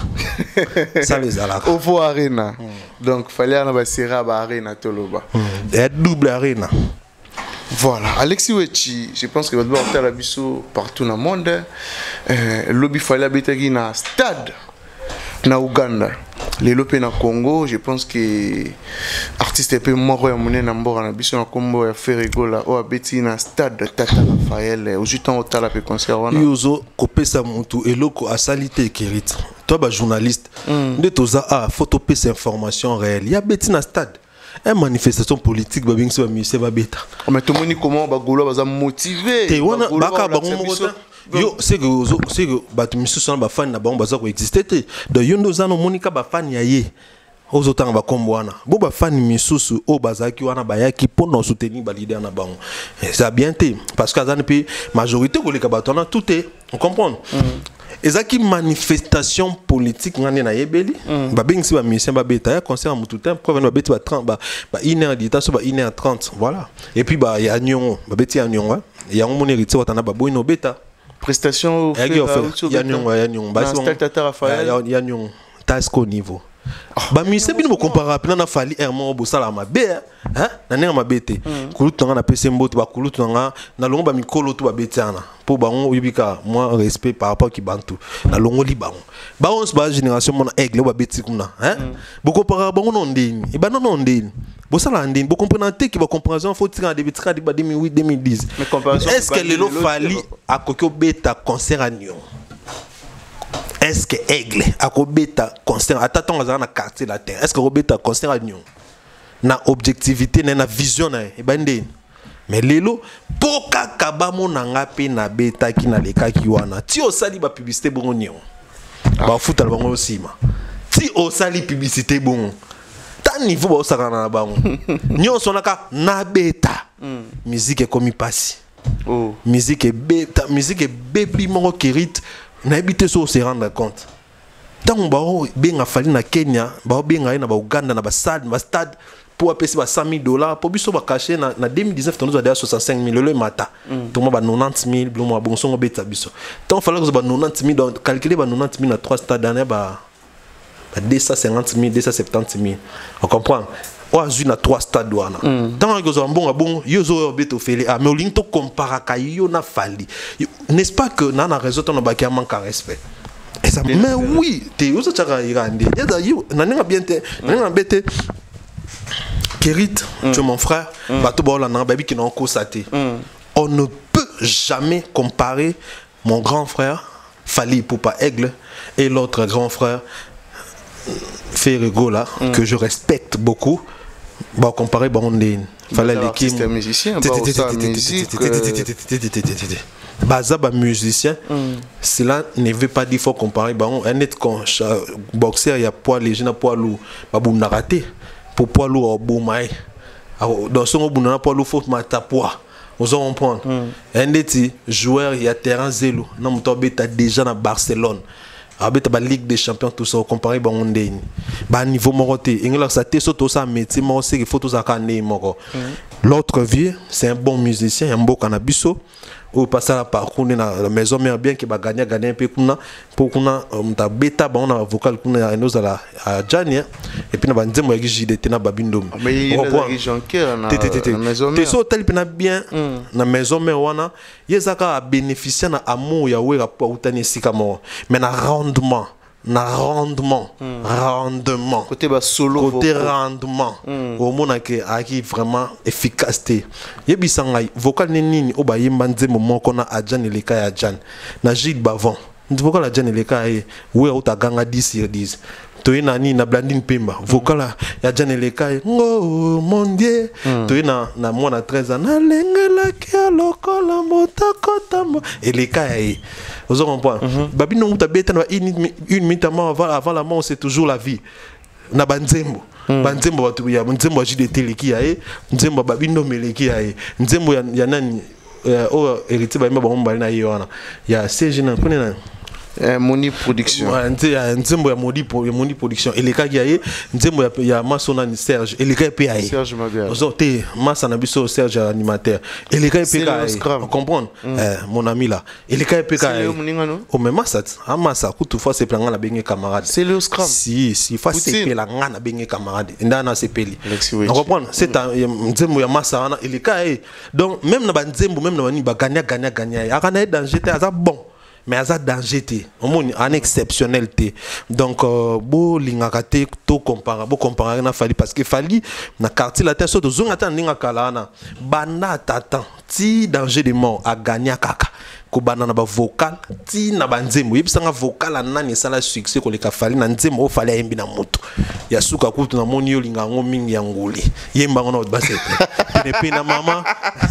ça les alaka au fond arena donc fallait na ba sera ba arena toloba et double arena. Voilà, Alexis Wechi, je pense que votre porter la biso partout dans le monde. Euh, lobby fallait habiter dans stade na Uganda. Les lopé na Congo, je pense que artiste est peu mort et monnaie na mbora na biso na combo ya Ferregola o abeti na stade Tata Raphaël au jutan au tala pe concert wana. Yozo kopesa mutu eloko asalite Kerit. Toi ba journaliste, de toza a photo pesa information réelle. Ya beti na stade. Une manifestation politique ba bingso ba musée ba beta. Mais tout le monde comment ba golo ba motivé. Te wana baka ba ngomota. Yo c'est que c'est que ba tu musée sont ba fan na ba baza ko exister te. De yondo zano monika ba fan ya ye. Ozo tanga ba kombo wana. Bo ba fan misusu o bazaki wana ba yaki pour soutenir ba leader na bango. Ça bien te parce que azana pe majorité ko le ka ba tona tout est on comprend. Ezaki manifestation politique ngane na yebeli ba bingsi ba mission ba beta ya concert mutu temps preuve ba beti ba trente ba ba une heure d'état so ba une heure trente voilà et puis ba ya nyongo ba beti ya nyongo ya ngomoni riti watana ba boino beta prestation ya ya nyongo ya nyongo ba so Tata Raphaël ya nyongo tasco niveau ba mission bino compara pena na fali ermo bo sala mabe hein na nenga mabete kulutu nga na pese mboto ba kulutu nga na longo ba mikolo to ba betiana pour bango yibika moi respect par rapport ki bantu na longo li bango ba on ba génération mona aigle ba beti kuna hein bo compara bango non ndeni e ba non non ndeni bo sala ndeni bo comprendre te ki ba comparaison faut tirer de betika de deux mille huit deux mille dix est-ce que le lo fali a kokyo beta concert à Nyon. Est-ce que Aigle a Robeta concert à Taton dans quartier la terre? Est-ce que Robeta concert à Nyon? Na objectivité, na vision na e bande. Mais lelo poka kabamo nanga pe na beta ki na leka ki wana. Ti osali ba publicité bongo Nyon. Ba futa bango osima. Ti osali publicité bongo. Ta niveau ba osaka na bango. Nyon sonaka na beta. Musique est comme passi. Oh, musique est beta, musique est bébli mongo Kerit. Na habité so se rendre compte tant ba benga fali na Kenya ba benga na ba Uganda na ba stade ba stade pour appeler ba cent mille dollars pour biso ba cacher na na deux mille dix-neuf tono za soixante-cinq mille le matin to mo ba quatre-vingt-dix mille blo mo bon songo beta biso tant fallait que ba quatre-vingt-dix mille donc calculer ba quatre-vingt-dix mille na trois stades d'année ba deux cent cinquante mille deux cent soixante-dix mille on comprend o azu na trois stades wana tant que zo bon bon yo zo beto fele ah mais olinto compara kayo na fali n'est-ce pas que na na réseau ton ba ki manque respect et ça mais oui te yo zo tchaka irande ya da yo na ninga bien te na ninga bete Kerit tu es mon frère bato ba la na baby ki na ko saté on ne peut jamais comparer mon grand frère Fali Ipupa Aigle et l'autre grand frère Ferregola que je respecte beaucoup. Bon, comparé, bon, on est. Fallait l'équipe. C'est un musicien. Baza, bah, musicien. Cela ne veut pas dire qu'il faut comparer. Bon, un net boxeur, il y a poids léger, il y a poids lourd. Bah, vous n'avez raté. Pour poids lourd, au bout, maï. Dans son bout, on a poids lourd, il faut mettre poids. Vous en comprenez. Un net joueur, il y a terrain zélo. Non, mon tombé, tu as déjà dans Barcelone. Avec la Ligue des Champions, tout ça, comparé à Ondé. Bah, niveau moroté, il y a ça, t'es surtout ça, mais tu sais, il faut tout ça, l'autre vieux, c'est un bon musicien, un bon cannabis. Ou passer à parcours dans la maison mère bien qui va gagner gagner un peu pour qu'on a un bêta bon un vocal qu'on a nous à la à Jania et puis on va dire moi que j'ai des ténabres babindom mais il y a des gens qui dans la maison mère t'es so tel pena bien na maison mère wana yezaka a bénéficier na amour ya wera pour utani sikamo mais na rendement na rendement mm. rendement côté bas solo côté vocal. Rendement mm. au monde qui qui vraiment efficacité yebisanga vocal nini o ba yemba nzemo moko na ajan eleka ya jan na Gilles Bavon vocal ajan eleka e we utaganga dix sur dix toye na ni na Blandine Pemba vocal ya Jan Eleka oh mon dieu toye na na mwana treize ans na lengela kia lokola motako tambo Eleka ya vous comprenez babi no muta beta na une minute avant avant la mort c'est toujours la vie na banzembo banzembo watu ya nzembo J D T leki ya nzembo babi no meleki ya nzembo ya nani o héritier ba mba ba na yona ya C G na kuna Euh, Moni Production. Nzembo ya Moni Moni Production. Et les cas qui a Nzembo ya ya Masona ni Serge. Et les gars P A. Serge Mabial. Ozo te Masa na biso Serge animateur. Et les gars P A. On comprend. Mon ami là. Et les gars P A. C'est le Muningano. Oh mais Masa, ah Masa, coup fois c'est planga na bengue camarade. C'est le Scrum. Si si fois c'est planga na bengue camarade. Ndana c'est peli. On comprend. C'est Nzembo ya Masa na et les gars donc même na ba Nzembo même na bani ba gagner gagner gagner. Akana danger te aza bon. Mais à danger té en exceptionnel té donc bo lingaka té to compara bo comparer na Fali parce que Fali na quartier la tête surtout zonga ta ninga kala na bana tatan ti danger de mort a gagner kaka ko banana ba vocal ti na banzembo yebisanga vocal anani sala succès ko le ka Fali na nzembo o Fali ayembi na moto ya suka kutu na moni yo linga ngo mingi ya ngoli yemba ngona basete pene pena mama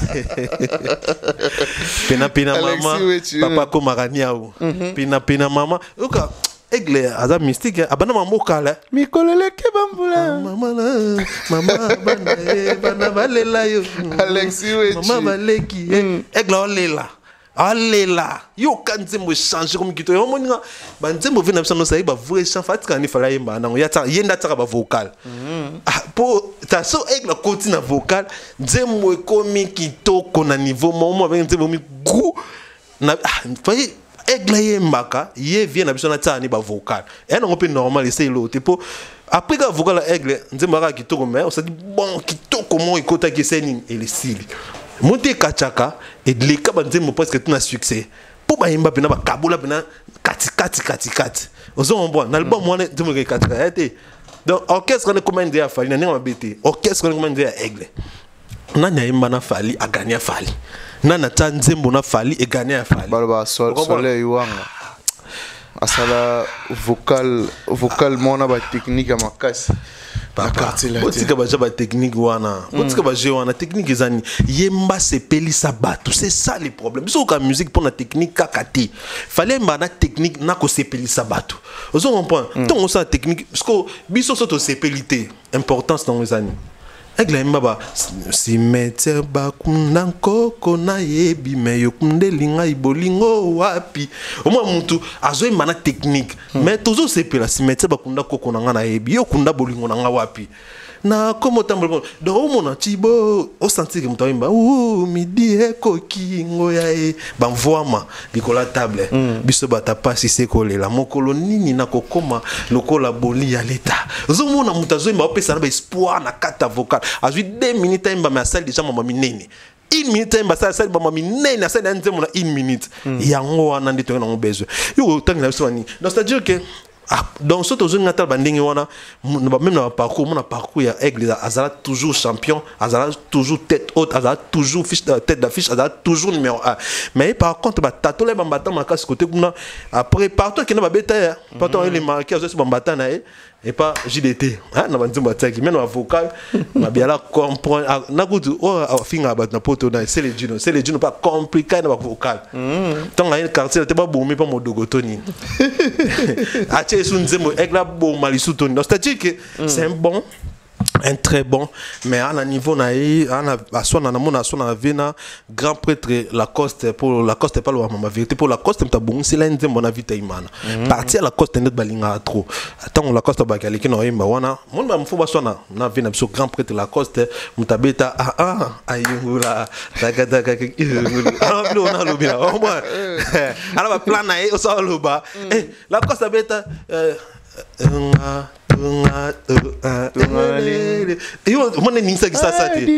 pena pena mama papa ko magania ou pena pena mama oka Aigle aza mystique abana mamoka la mikolele ke bambula mama la mama bana bana balela yo Alexis Wechi mama baleki Aigle olela alela yo kanzembo changer comme kito yo moninga banzembo vena biso no sai ba vrai chant fatika ni fala yemba nango ya ta yenda ta ba vocal po ta so Aigle continue vocal nzembo ekomi kitoko na niveau momo avec nzembo mi gros na faye Aigle yembaka ye vient na biso na tsani ba vocal et non on peut normal c'est l'autre po après que vocal Aigle nzembo ka kitoko mais on se dit bon kitoko mo ikota ki seni et le style monter kachaka et de l'écart nzembo presque tout na succès po ba yemba pena ba kabula pena kati kati kati kati ozo on bon na album moi nzembo ke kati kati donc orchestre ne commande ya Fali na ninga bete orchestre ne commande ya Aigle nani yemba na Fali a gagner Fali nana ta nzembo na Fali et gagner à Fali balba sol soleil wanga asala vocal vocal mona ba technique à makasi papa botika ba jaba technique wana botika ba jeu wana technique ezani yemba sepeli sabatu c'est ça le problème biso ka musique pour la technique kakati fallait mana technique na ko sepeli sabatu ozo comprendre donc on sa technique parce que biso soto sepelité importance dans les années Aigle mbaba si mete ba kunanko kona yebi meyo kundelinga ibolingo wapi au moins mutu azoy mana technique mais toujours c'est pela si mete ba kunanko kona ngana yebi yo kunda bolingo nga wapi na comme tambo do mona tibo o sentir que mutamba ou midi eko kingo ya e ban voama likola table biso bata pasi sekole la mokolo nini na kokoma lokola boli ya leta zo mona mutazo mba opesa na ba espoir na kata vocal azui deux minutes mba ma salle déjà mama minene une minute mba salle salle mama minene na salle nzemo na une minute yango wana ndito na ngo besoin yo tangi na biso ni donc c'est à dire que ah, donc ce que je n'ai pas banding wana même dans le parcours mon parcours ya Aigle azala toujours champion azala toujours tête haute azala toujours fiche tête d'affiche azala toujours numéro un mais par contre ba tato les bambata makasi côté kuna après partout qui na ba beta partout les marqués aussi bambata na et pas J D T hein na banzimba tsaki même avocat ma bien là comprendre na kutu oh finga ba na poto na c'est les dino c'est les dino pas compliqué na vocal tant un quartier te ba boumi pas modogotoni a tché sun nzembo Aigle bo malisutoni donc c'est-à-dire que c'est un bon un très bon mais à un niveau na à son na mona son na vena grand prêtre Lacoste pour Lacoste pas la ma vérité pour Lacoste mta bon c'est là nzembo na vita imana partir à Lacoste net balinga trop attends Lacoste ba kaliki no yimba wana mon ba mfo ba sona na vena biso grand prêtre Lacoste mta beta ah ah ayungula daga daga ah no na lobina au moins ala ba plan na e o so loba eh Lacoste beta euh tunga tunga yo mone ninsa ki sasa te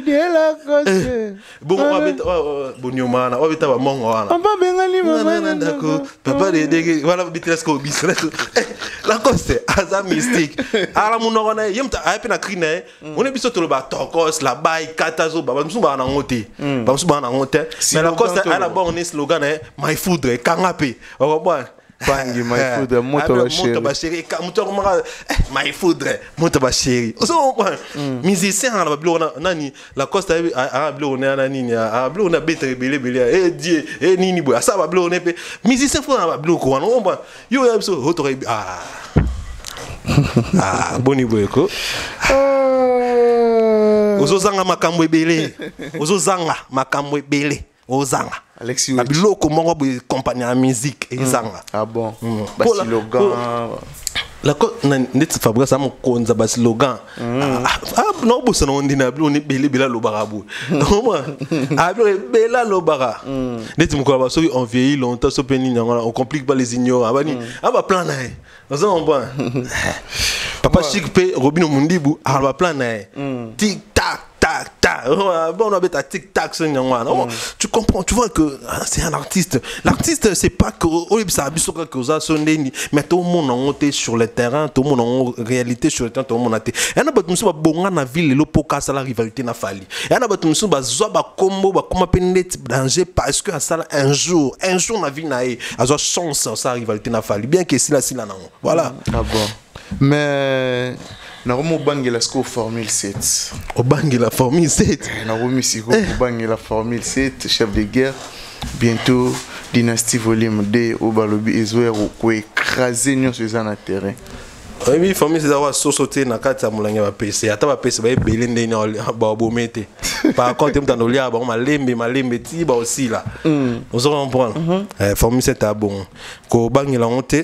bon on va bon yomana on va mongo wana papa bengali mama ndako papa de de voilà bitresko bis Lacoste aza mystique ala munoko na yemta ape na krine on est biso to ba tokos la bay katazo baba musu ba na ngote ba musu ba na ngote mais Lacoste ala bon on est slogan my food kangape on va Bangi, my foudre, moto ba chéri. Moto ba chéri, moto ba my foudre, moto ba chéri. Ozo comprendre. Musicien la blo nani la costa a blo na nani a blo na betre belé belé eh die eh nini boy ça ba blo ne pe musicien faut na blo ko on comprend. Yo ya so auto ah. Ah boni boy ko. Ozo zanga makambo ebele. Ozo zanga makambo ebele. Ozanga. Alexis la biloko mongo bo compagnie à musique et zanga. Ah bon. Ba slogan. La ko net Fabrice am konza ba slogan. Ah non bo sono ndina blo ni bele bela lo barabu. Non moi. Ah bela lo bara. Net mo ko ba so on vieillit longtemps so peni on complique pas les ignorants. Abani ah ba plan na. Nous on bon. Papa Chic pe Robino Mundibu ah ba plan na. Tic tac tac tac. Bon on a bête tic tac ce nyangwa. Tu comprends, tu vois que c'est un artiste. L'artiste c'est pas que au ça biso que ça sondeni mais tout le monde on est sur le terrain, tout le monde en réalité sur le terrain, tout le monde a été. Et na batu musuba bonga na ville le poka ça la rivalité na fali. Et na batu musuba zo ba combo ba comment penet danger parce que ça un jour, un jour na vie na e a zo chance ça rivalité na fali bien que si la si la non. Voilà. Ah bon. Mais Naromo bangi la score Formule sept. Au bangi la Formule sept. Naromi siko bangi la Formule sept, chef de guerre. Bientôt dynastie volume deux au balobi ezouer ko écraser nyo sur un terrain. Oui, Formule sept a sauté na kati ya mulanga ba P C. Ata ba P C ba ebele ndeni ba bomete. Par contre mtando lia ba malembe malembe ti ba aussi là. Vous comprenez? Eh Formule sept a bon. Ko bangi la honte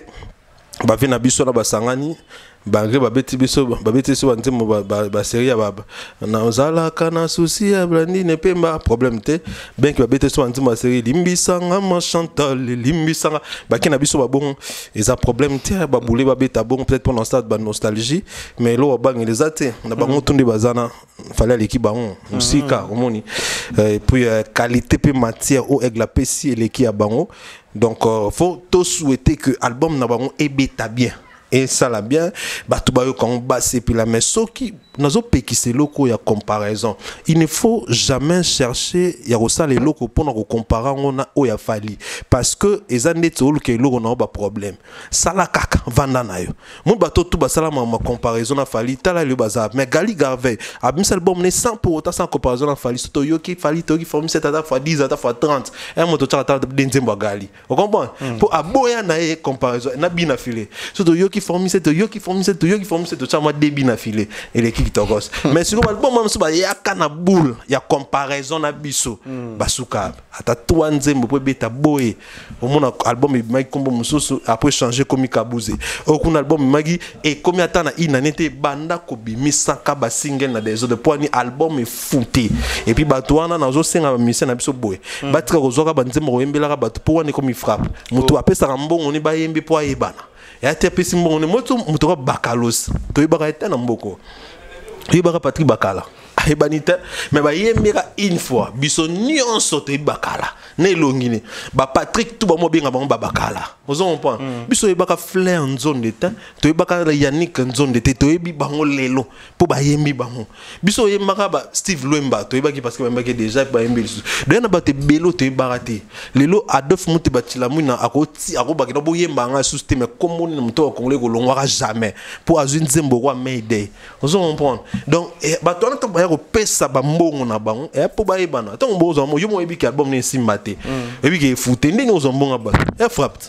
ba vina biso na basangani. Bagre babeti biso babeti so ntemo ba ba série ya baba na ozala kana souci ya brandi ne pemba problème te ben que babeti so ntemo ba série limbisanga ma Chantal limbisanga ba kina biso ba bon ils a problème te ba boulé babeta bon peut-être pendant ça ba nostalgie mais lo bang les até na bango tunde bazana fallait l'équipe bango musika omoni et puis qualité pe matière au aigle la P C et l'équipe à bango donc faut tout souhaiter que album na bango ebeta bien. Et ça l'a bien, bah tout bayo quand on basse et puis la mais ce qui nous a qui c'est locaux il y a comparaison. Il ne faut jamais chercher il y a ça les locaux pour nous comparer on a où il a fallu parce que les années tout le que locaux on a pas problème. Ça la caca vanda na yo. Mon bateau tout bas ça la ma comparaison a fallu tala le bazar mais Gali Garvey a mis album ne sans pour autant sans comparaison a fallu surtout yo qui fallu to qui forme sept à fois dix à fois trente un moto tata tata d'enzemba Gali. Vous comprenez? Pour aboya na comparaison na bien affilé. Surtout yo qui forme cette yo qui forme cette yo qui forme cette ça moi débit na filé et les qui togos mais si on bon même ça ya kana boule ya comparaison na biso basuka ata toi nzembo po beta boy au mon album mai kombo mususu après changer comme kabuze au kun album magi et comme atana ina nete banda ko bimisa ka ba single na des autres point ni album est fouté et puis batwana na zo senga mission na biso boy batika ko zoka banzembo ko yembela ka batu po ni comme frappe mutu apesa mbongo ni ba yembe po ayebana et à tes petits mots, on est moto moto bakalos. Tu es baraité na mboko. Tu es bara Patrick Bakala. Ebanita, mais ba yembera une fois. Biso nion sote bakala. Ne longine. Ba Patrick tout ba mo benga ba bakala. Vous comprenez? Biso e baka flair en zone de temps. Tu e baka Yannick en zone de temps. Tu e bi bango lelo. Po ba yembi bango. Biso e maka ba Steve Luemba. Tu e baki parce que ba mbaki déjà ba yembi. De na ba te belo te barate. Lelo Adolphe Muti batila muna akoti akoba kino bo yemba nga système mais comme on mto congolais ko longwara jamais. Po azune zembo kwa Mayday. Vous comprenez? Donc ba to na to ba pesa ba mbongo na bango e po ba ebana tant bozo mo yo mo ebi ki album ne simbate ebi ki fouté ndenge ozo mbonga ba e frappe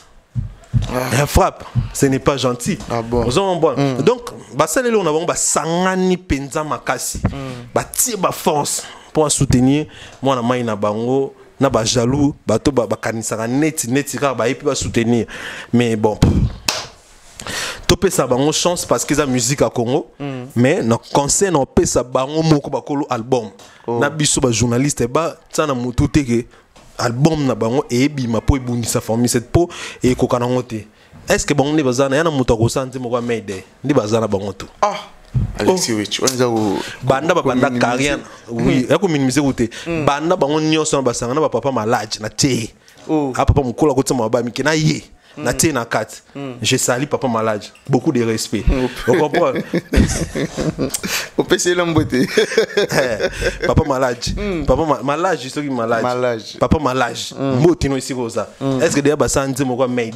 e frappe ce n'est pas gentil ozo mbon donc ba salelo na bango ba sangani penza makasi ba tire ba force pour soutenir moi na mai na bango na ba jaloux bato ba kanisaka net net ka ba epi ba soutenir mais bon topé ça bango chance parce que la musique à Congo mm. mais no concert no pesa bango moko bakolo album oh. Na biso ba journaliste ba tsana mutu teke album na bango e bima po ebundi sa famille cette po e ko kana ngote est-ce que bango ne bazana yana mutu ko santi moko Mayday ndi bazana bango to ah Alexis Wich on za ko banda ba banda carrière oui ya ko minimiser côté banda bango nyonso ba sanga na ba papa malade na te oh a papa mukola ko tsama ba mikena ye na té na quatre. Je salue papa malade. Beaucoup de respect. Vous comprenez? Au P C l'emboté. Papa malade. Papa malade, je suis malade. Papa malade. Motino ici comme ça. Est-ce que déjà bah ça on dit moi Mayday?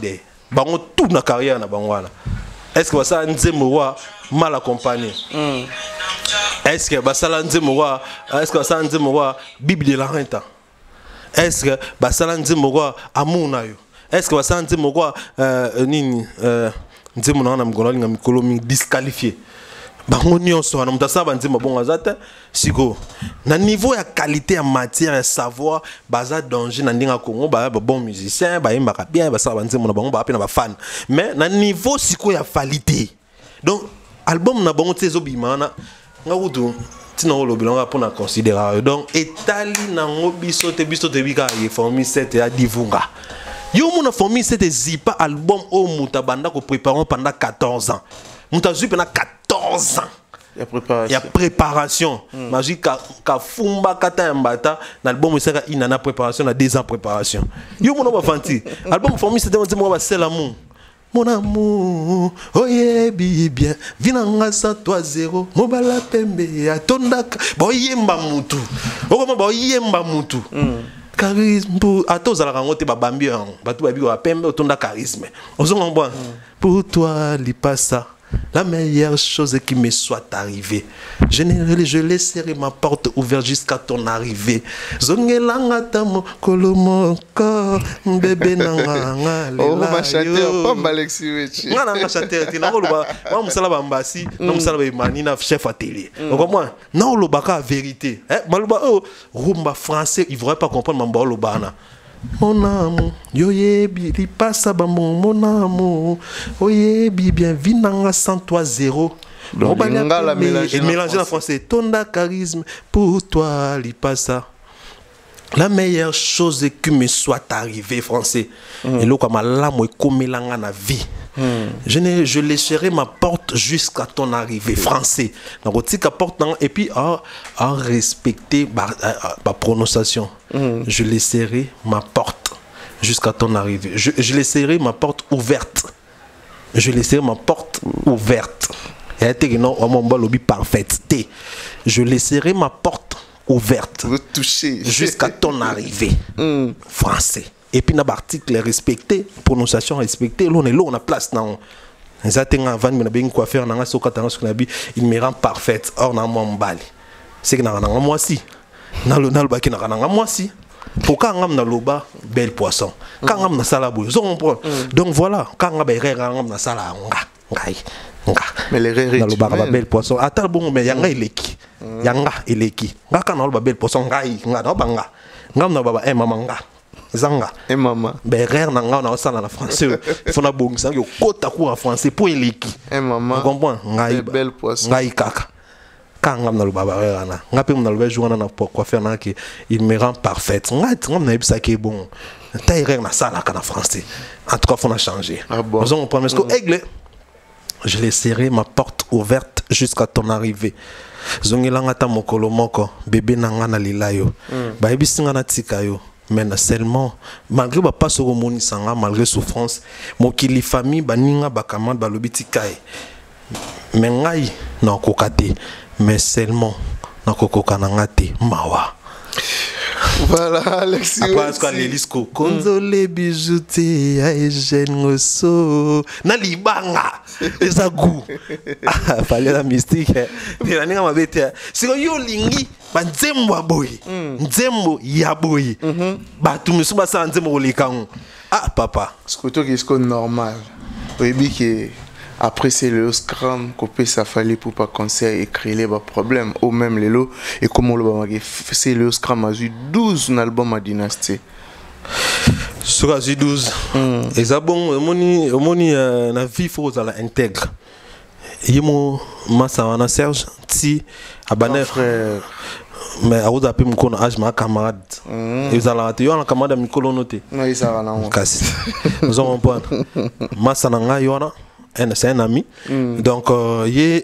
bango tout na carrière na bango wana. Est-ce que basala nzembo wa mal accompagné? Mm. Est-ce que basala nzembo wa est-ce que basala nzembo wa Bible de la renta? Est-ce que basala nzembo wa amour na yo? Est-ce que basala nzembo wa euh nini euh nzembo na na mgola linga mikolo mi disqualifié? Bango nyonso na mutasa banzembo bonga zata siko na niveau ya qualité ya matière ya savoir baza danger na ndinga Congo ba bon musicien ba yembaka bien basala banzembo na bango ba pe na ba fan mais na niveau siko ya qualité. Donc album na bango tezo bimana ngabudu tina lo bilanga pour na considérer. Donc etali na ngobiso te biso te bika ye formi sept ya divunga yo mona formi sept zipa album o mutabanda ko préparant pendant quatorze ans. Mouta zui pendant quatorze ans. Il y a préparation. Il y a préparation. Mm. Magique ka fumba kata mbata l'album c'est il en a préparation na deux ans préparation. Yo mon ba fanti. Album formi c'était moi ba c'est l'amour. Mon amour, oh yeah, bien, vinanga sa toi zéro, mobala pembe atondaka, bo yemba mutu. O comment bo yemba mutu. Charisme pour à tous la rangote ba bambi ba tout ba bi ba pembe otonda charisme. Ozo ngomba. Pour toi li passa la meilleure chose qui me soit arrivée. Je, ne, je laisserai ma porte ouverte jusqu'à ton arrivée. Zongelanga tamo kolomoko bébé nanga ngale. Oh ma chanteur, pas Alexis Wechi. Ngana nga chanteur, tina ngoloba, wa musala bambasi, na musala ba imani na chef atelier. Donc moi, na oloba ka vérité. Eh, maluba oh, rumba français, il faudrait pas comprendre mamba oloba na. Mon amour, yo yebi, li passa ba mon amour, oyebi bien, vinanga sans toi zéro. Donc, il mélange en français. Tonda charisme, pour toi, li passa. La meilleure chose qui me soit arrivée, français. Et là, comme la moi, comme langa na vie. Je, ne, je laisserai ma porte jusqu'à ton arrivée, français. Donc, porte et puis à, à respecter ma prononciation. Mm. Je laisserai ma porte jusqu'à ton arrivée. Je, je laisserai ma porte ouverte. Je laisserai ma porte ouverte. Parfaite. Je laisserai ma porte ouverte jusqu'à ton arrivée, mm. français. Et puis, dans l'article respecté, prononciation respectée, l'on est là, on a place dans. Il me rend parfaite. Or, dans mon bali. C'est que dans moi si. Dans le baki, dans moi si. Pourquoi on a dans l'oba, bel poisson. Quand on a dans salabou, donc voilà. Quand on a dans salabou, mais les rêves. Dans le bar, bel poisson. Attends, bon, mais yanga ileki. Yanga ileki. Quand on a bel poisson, ngai, nga, no banga. Nga na baba, eh, mamanga. Zanga et maman ben rire nanga na osala na français il faut na bongisa yo kota ko en français pour eleki et maman comprends ngai belle poisson ngai kaka kanga na lobaba rire na ngape na lobe jour na pourquoi faire na que il me rend parfaite ngai ngam na ebisa ke bon ta rire na sala kana français en tout cas faut na changer bon on prend parce que aigle je laisserai ma porte ouverte jusqu'à ton arrivée. Zongelanga ta mokolo moko bébé nanga na lilayo ba ebisinga na tika yo. Mais seulement, malgré ma passe au monde, malgré souffrance, mon kili famille, baninga bakamad balobiti kai. Mais ngai na kokate, mais seulement na kokokanangate mawa. Voilà, Alexis. Après, ce qu'on a l'hélisco. Konzole bijouté, aïe, jeune so. Na libanga. Et ça goût. Ah, fallait la mystique. Mais la ninga mabete. C'est que yo lingi, ba nzembo aboyi. Nzembo ya boyi. Ba tu me souba sa nzembo likango. Ah, papa. Ce que tu es normal. Oui, que après c'est le scrum que ça fallait pour pas concert et créer les problèmes ou même les lots et comment le c'est le scrum a eu douze albums à dynastie sur a eu douze et ça bon moni moni na vie faut ça intègre yimo massa wana Serge ti abane frère mais a vous appelé mon con âge ma camarade ils allaient te yo na camarade mikolo noté non ils ça là kasi nous on comprendre massa na nga yona c'est un ami. Mm. Donc, euh, y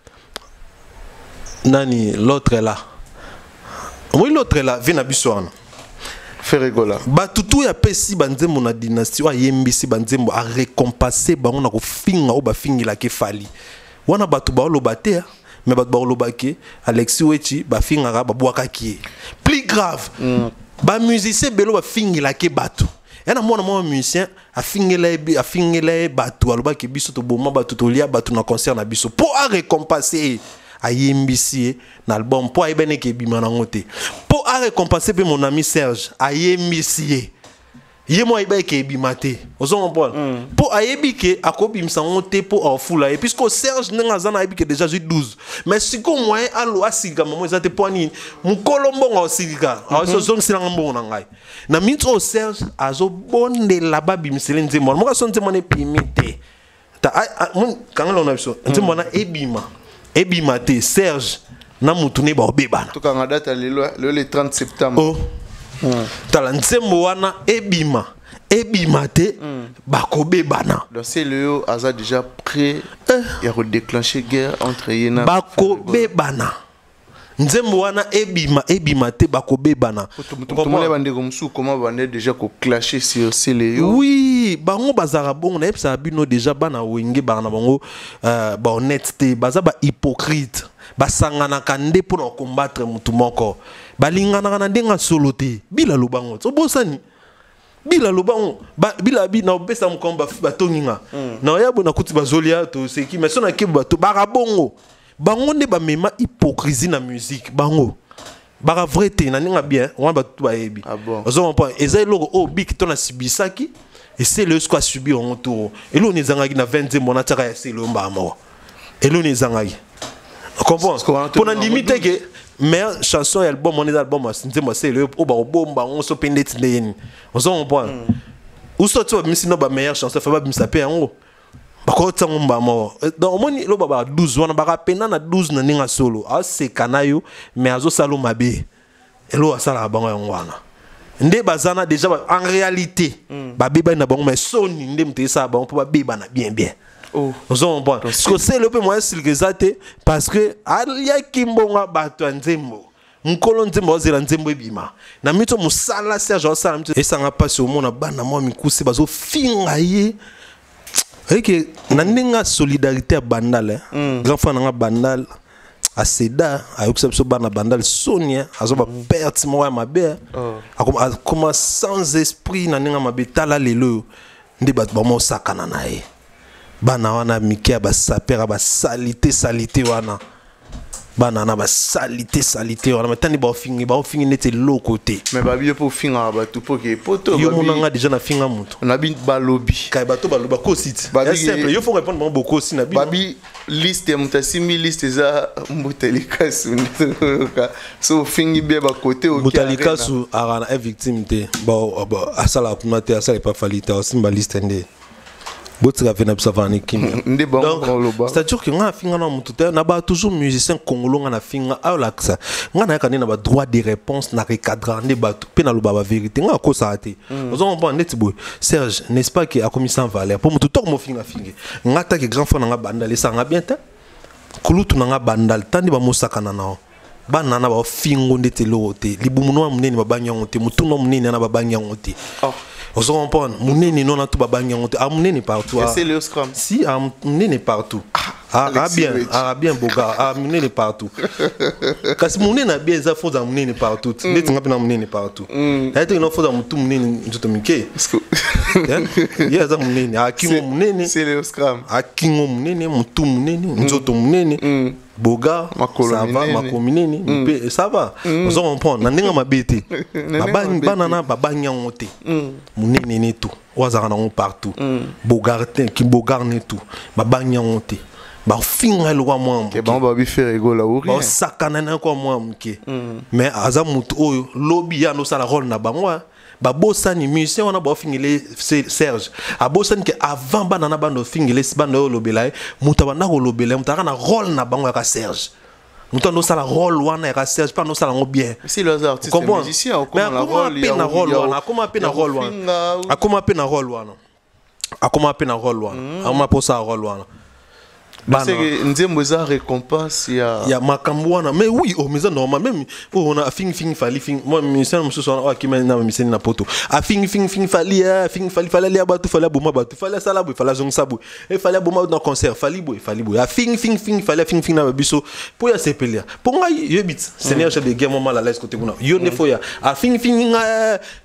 Nani, l'autre est là. Oui, l'autre est là. Viens à Bissouane. Ferregola. Bah, tout tout ya pesi banzembo na dynastie wa yembisi banzembo a récompenser ba on a ko finga ou ba fingi la ke fali. Wana batu ba lo bater, mais batu ba lo bake Alexis Wechi ba finga ba boaka ki. Plus grave. Mm. Ba musicien belo ba fingi la ke batu. et na mwana mwa musicien a fingela a fingela batu aloba ke biso to boma batu to lia batu na concert na biso pour a récompenser a yembisi na album pour a bene ke bima na ngote pour a récompenser pe mon ami Serge a yembisi ye moi iba ke bimate ozo comprendre pour ayebi ke akobi msangote pour afula et puisque Serge nenga zana ayebi ke déjà douze mais siko moyen alo asika mamo ezate poani mukolombo ngo silika aso zone silanga mbongo na ngai na mitro Serge azo bonde la babi msele nzemo mo ka sonte mone pimite ta mun kangalo na biso nzemo na ebima ebima te Serge na mutune ba obebana to kanga data le le trente septembre oh tala nzembo wana ebima ebima te bakobebana donc c'est le aza déjà prêt et à redéclencher guerre entre yena bakobebana nzembo wana ebima ebima te bakobebana comment bande comme sou comment bande déjà ko clasher sur c'est le oui bango bazara bongo na epsa bino déjà bana wenge bana bango euh ba honnêteté baza ba hypocrite basangana kande pour combattre mutu moko balingana na ndenga solo te bila lubango so bosani bila lubango bila bi na opesa mkomba batonginga na yabo na kuti bazolia to seki mais sona ke bato barabongo bango nde ba mema hypocrisie na musique bango bara vrai te na ninga bien on ba tout ba yebi ozo on pas ezai loko o big to na sibisaki et c'est le squat subir en retour et lo nezangaki na vingt mona tsaka ya c'est le mbamo et lo nezangaki comprends pour na limiter que meilleure chanson et album on est album c'est le au bomba on so pende tindeni on so comprend ou so tu misi no ba meilleure chanson fa ba bimisa pe en haut ba ko tsango mbamo donc moni lo baba douze wana ba pena na douze na ninga solo a se kanayo mais azo salo mabe elo asala bango wana nde bazana déjà en réalité ba beba na bango mais soni nde mtesa bango pour ba beba na bien bien. Oh, on bon. Parce que c'est le peu moins silgezate parce que alia kimbonga bato nzembo. Mukolo nzembo zela nzembo ebima. Na mito musala Serge osala mito esanga passe au monde bana moi mikuse bazo finga ye. Eke na ndinga solidarité ya bandal hein. Grand frère nga bandal a Seda ayokisa so bana bandal Sonia azo ba perte moi mabe. Akoma akoma sans esprit na ndinga mabetala lelo ndi bato ba mo sakana na ye. Bana wana mikia ba sapera ba salité salité wana bana na ba salité salité wana matani ba fingi ba fingi nete lo côté mais ba bio pour finga ba tout pour que poto yo monanga déjà na finga muto on a bin ba lobby kai ba to ba loba ko site c'est simple yo faut répondre bon beaucoup aussi na bi babi liste mutasi mi liste za mutalika su so fingi be ba côté au mutalika su arana est victime te ba asala kuma te asala pas falita aussi ba liste ndé botika vena bisavani kimia donc c'est-à-dire que nga finga na mutu te na ba toujours musicien congolais na finga a laksa nga na kanina ba droit de réponse na recadrer ne ba pe na loba ba vérité nga ko sa ate ozo comprendre net boy Serge n'est-ce pas que a commis sans valeur pour mutu to mo finga finga nga ta que grand frère nga bandal ça nga bien te kulutu nga bandal tandi ba mosakana na bana na ba fingo ndete lote libumuno munene ba banyango te mutu no munene na ba banyango te on se comprend, mounene non tout babanya on a mounene partout. C'est le scrum. Si a mounene partout. Ah bien, ah bien boga, ah mounene partout. Kasi mounene a bien ça faut mounene partout. Net nga pena mounene partout. A été non faut dans tout mounene tout mike. Il y a ça mounene, a kingo mounene. C'est le scrum. A kingo mounene, mutu mounene, nzoto mounene. Boga, ça va, ma commune, ça va. On se comprend. Nandenga mabete. Banana babanya ngote. Munene ne tout. Wazara na partout. Bogarten, ki bogarne tout. Babanya ngote. Ba finga lo moi. Ke ba ba bi faire ego la ori. Ba sakana na ko moi mke. Mais azamutu oyo lobby ya no sala rôle na bangwa. Ba bosani musicien on a ba fingile Serge a bosani que avant banana bando fingile bando lobela muta banda ko lobela muta na rôle na bango ya Serge muta no sala rôle wana ya Serge pas no sala ngo bien si les artistes musiciens comme la rôle ya na rôle wana comment pe na rôle wana a comment pe na rôle wana a comment pe na rôle wana a ma posa rôle wana c'est que nzembo za récompense ya ya makamwana mais oui oh mais normal même on a fing fing fali fing moi musicien musu so wa kimena na musicien na poto a fing fing fing fali a fing fali fali ya batu fali boma batu fali sala bo fali zong sabu e fali boma na concert fali bo fali bo a fing fing fing fali fing fing na biso pour ya sepelia pour nga yebit seigneur chef de guerre moment la laisse côté kuna yo ne faut ya a fing fing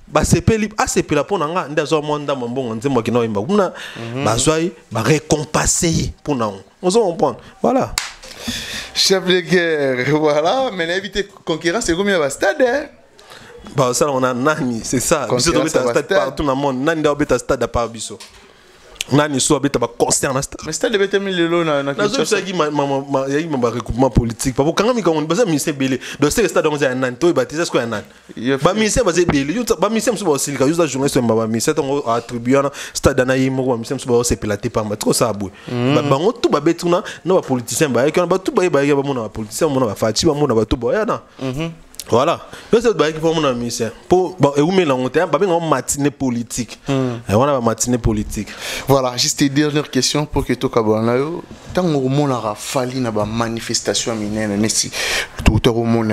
ba sepeli a sepela pona nga ndazo monda mbongo nzembo kino imba kuna bazwai ba récompenser pona on se comprend voilà chef de guerre voilà mais éviter concurrence c'est combien va stade hein bah ça on a nani c'est ça biso to beta stade partout dans le monde nani da beta stade à part biso nani so beta ba concert na stade mais stade beta mille lelo na na na zo ça qui ma ma ya ma recoupement politique parce que quand mi quand on basa mi c'est belé donc c'est stade on a nani to baptiser ce qu'on a nani ba mi c'est basé belé yo ba mi c'est so ba silika yo za journaliste ba mi c'est on attribuer na stade na yimo ba mi c'est so ba c'est pelaté par ma trop ça boue ba bango tout ba betuna no ba politicien ba ki on ba tout ba ba ba mona politicien mona ba fati ba mona ba tout ba ya na voilà, je sais pas qui pour mon ami c'est pour bon et où mais là on tient pas bien en matinée politique et on a matinée politique voilà juste une dernière question pour que tout cabana yo tant au monde a fallu na ba manifestation minene nesi tout au monde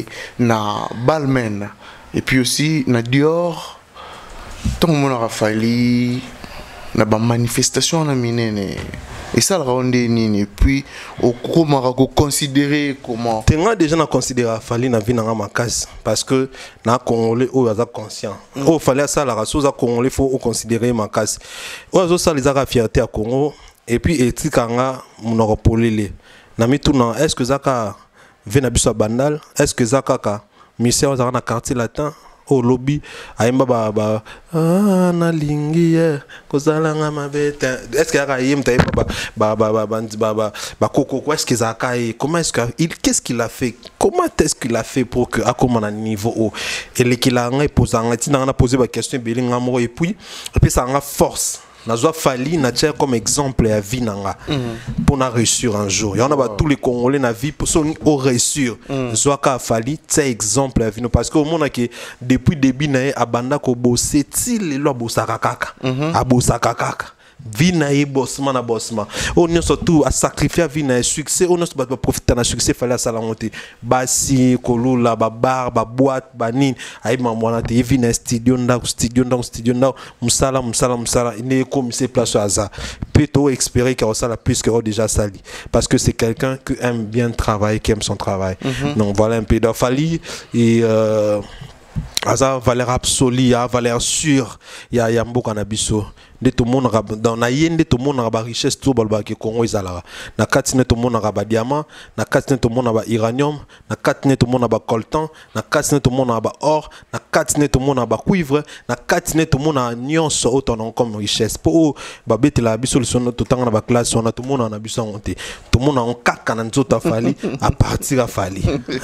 na Balmain et puis aussi na Dior tant au monde a fallu na ba manifestation na minene. Et ça, le round nini. Et puis, au comment considérer comment. Tu as déjà considéré à Fali na vie na makas parce que na Congolais au a conscient. Au fallait ça la race aux Congolais faut considérer makas. Au ça les a fierté à Congo et puis et tikanga monopolele. Na mi tout est-ce que zaka venabiso bandal est-ce que zaka ka misère aux na quartier latin au lobby aimba ba ba ah na lingi kozala nga mabeta est-ce que yaka yim taïba ba ba ba ba ba ba koko quoi est-ce que zaka comment est-ce que il qu'est-ce qu'il a fait comment est-ce qu'il a fait pour que à comment à niveau haut et le qu'il a nga posé nga tina na poser ba question belinga mo et puis et puis ça nga force Nazwa Fali na tient comme exemple à vie nanga pour na réussir un jour. Il y en a pas tous les Congolais na vie pour son au réussir. Nazwa ka Fali c'est exemple à vie parce que au monde que depuis début na abanda ko bosser til lo bosaka kaka. Abosaka kaka. Vina et bossman na bossman. On est surtout à sacrifier vina et succès. On est pas profiter na succès fallait ça la monter. Basi kolula ba bar ba boîte ba nin. Aïe mamona te vina studio nda studio nda studio nda musala musala musala. Il est comme c'est place à ça. Plutôt espérer qu'il ça la plus que déjà sali parce que c'est quelqu'un qui aime bien travailler, qui aime son travail. Mm-hmm. Donc voilà un peu d'Afali et euh, Aza valeur absolue, ya valeur sûre, ya ya mboka na biso. De tout monde dans na yende tout monde na richesse tout balba ke Congo izala. Na katine tout monde na ba diamant, na katine tout monde na ba uranium, na katine tout monde na ba coltan, na katine tout monde na ba or, na katine tout monde na ba cuivre, na katine tout monde na nyonso autant comme richesse. Pour ba betela biso le son tout temps na ba classe on a tout monde na biso honte. Tout monde en kaka na nzota fali à partir à fali.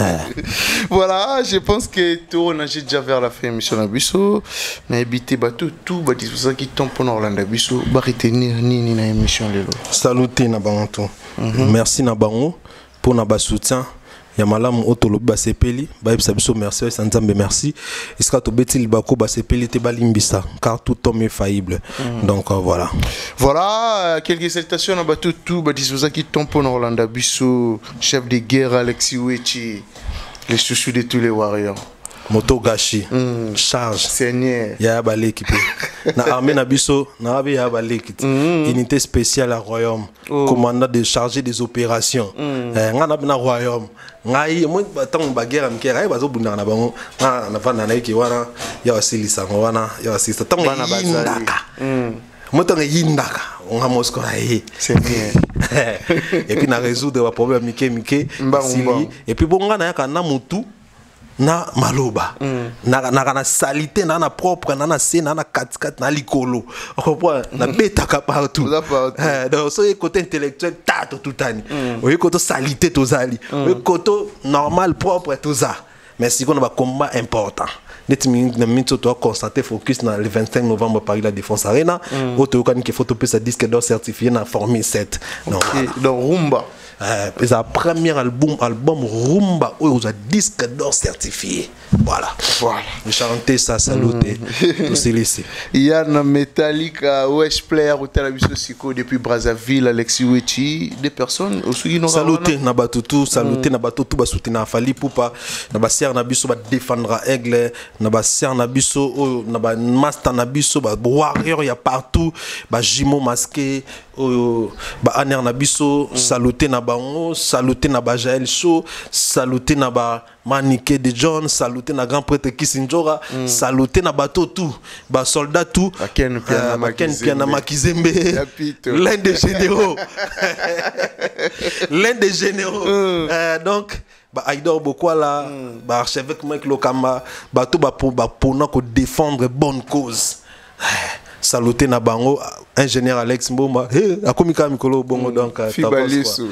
Voilà, je pense que tout on a déjà vers la fin émission na biso, na habité ba tout tout ba disposa qui tombe pour Orlando biso ba retenir nini na émission lelo. Saluté na bango. Merci na bango pour na ba soutien. Ya malamu otolobi ba sepeli ba yebisa biso merci et sanzambe merci. Iska to betil bako ba sepeli te balimbisa car tout homme est faillible. Donc euh, voilà. Voilà quelques salutations na ba tout tout ba disposa qui tombe pour Orlando biso chef de guerre Alexis Wechi le chouchou de tous les warriors. Moto Gashi, mm. Charge, Seigneur, ya ba l'équipe. Na armée na biso, na abi ya ba l'équipe. Unité spéciale à royaume, oh. Commandant de charger des opérations. Mm. Eh nga na na royaume. Ngai mo batang ba guerre mkera ba zo bunda na bango. Na na vana na iki wana ya wasilisa wana ya wasilisa tango na bazali. Mm. Moto nga yindaka. On a Moscou là c'est bien. Et puis na résoudre les problèmes mike mike. Et puis bon nga na ya na mutu na maloba mm. na na na salité na na propre na na se na na kat kat na likolo comprends na betaka partout eh donc so côté intellectuel tato tutani oui côté salité tozali oui côté normal propre tout ça mais si on a un combat important net na minto to constater focus na le vingt-cinq novembre Paris la Défense Arena auto kan ki photo pesa disque d'or certifié na Formule sept donc donc Rumba Euh, c'est un premier album, album Rumba, où il y a disque d'or certifié. Voilà. Voilà. Je chantais ça, saluté. Tout c'est laissé. Il y a un Metallica, Wesh Player, ou Talabiso Siko, depuis Brazzaville, Alexis Wechi, des personnes aussi. Saluté, Nabatutu, saluté, Nabatutu, Basuté, Nafali, Poupa, Nabassier, Nabiso, défendra Aigle, Nabassier, Nabiso, Naba Master, Nabiso, Warrior, il y a partout, Jimo masqué, Aner Nabiso, saluté, Naba. bango, saluter na ba Jaël Show, saluter na ba Maniké de John, saluter na grand prêtre Kisinjora, mm. saluter na bateau tout, ba soldat tout, Ken Piana Makizembe, l'un des généraux, l'un des généraux. Mm. Euh, donc, bah Aïdor Bokwala, mm. bah archevêque Mike Lokamba, bah tout bah pour bah pour nous défendre bonne cause. Saluter na bango, ingénieur Alex Mboma, hey, akomika mikolo bongo donc Fibalisu.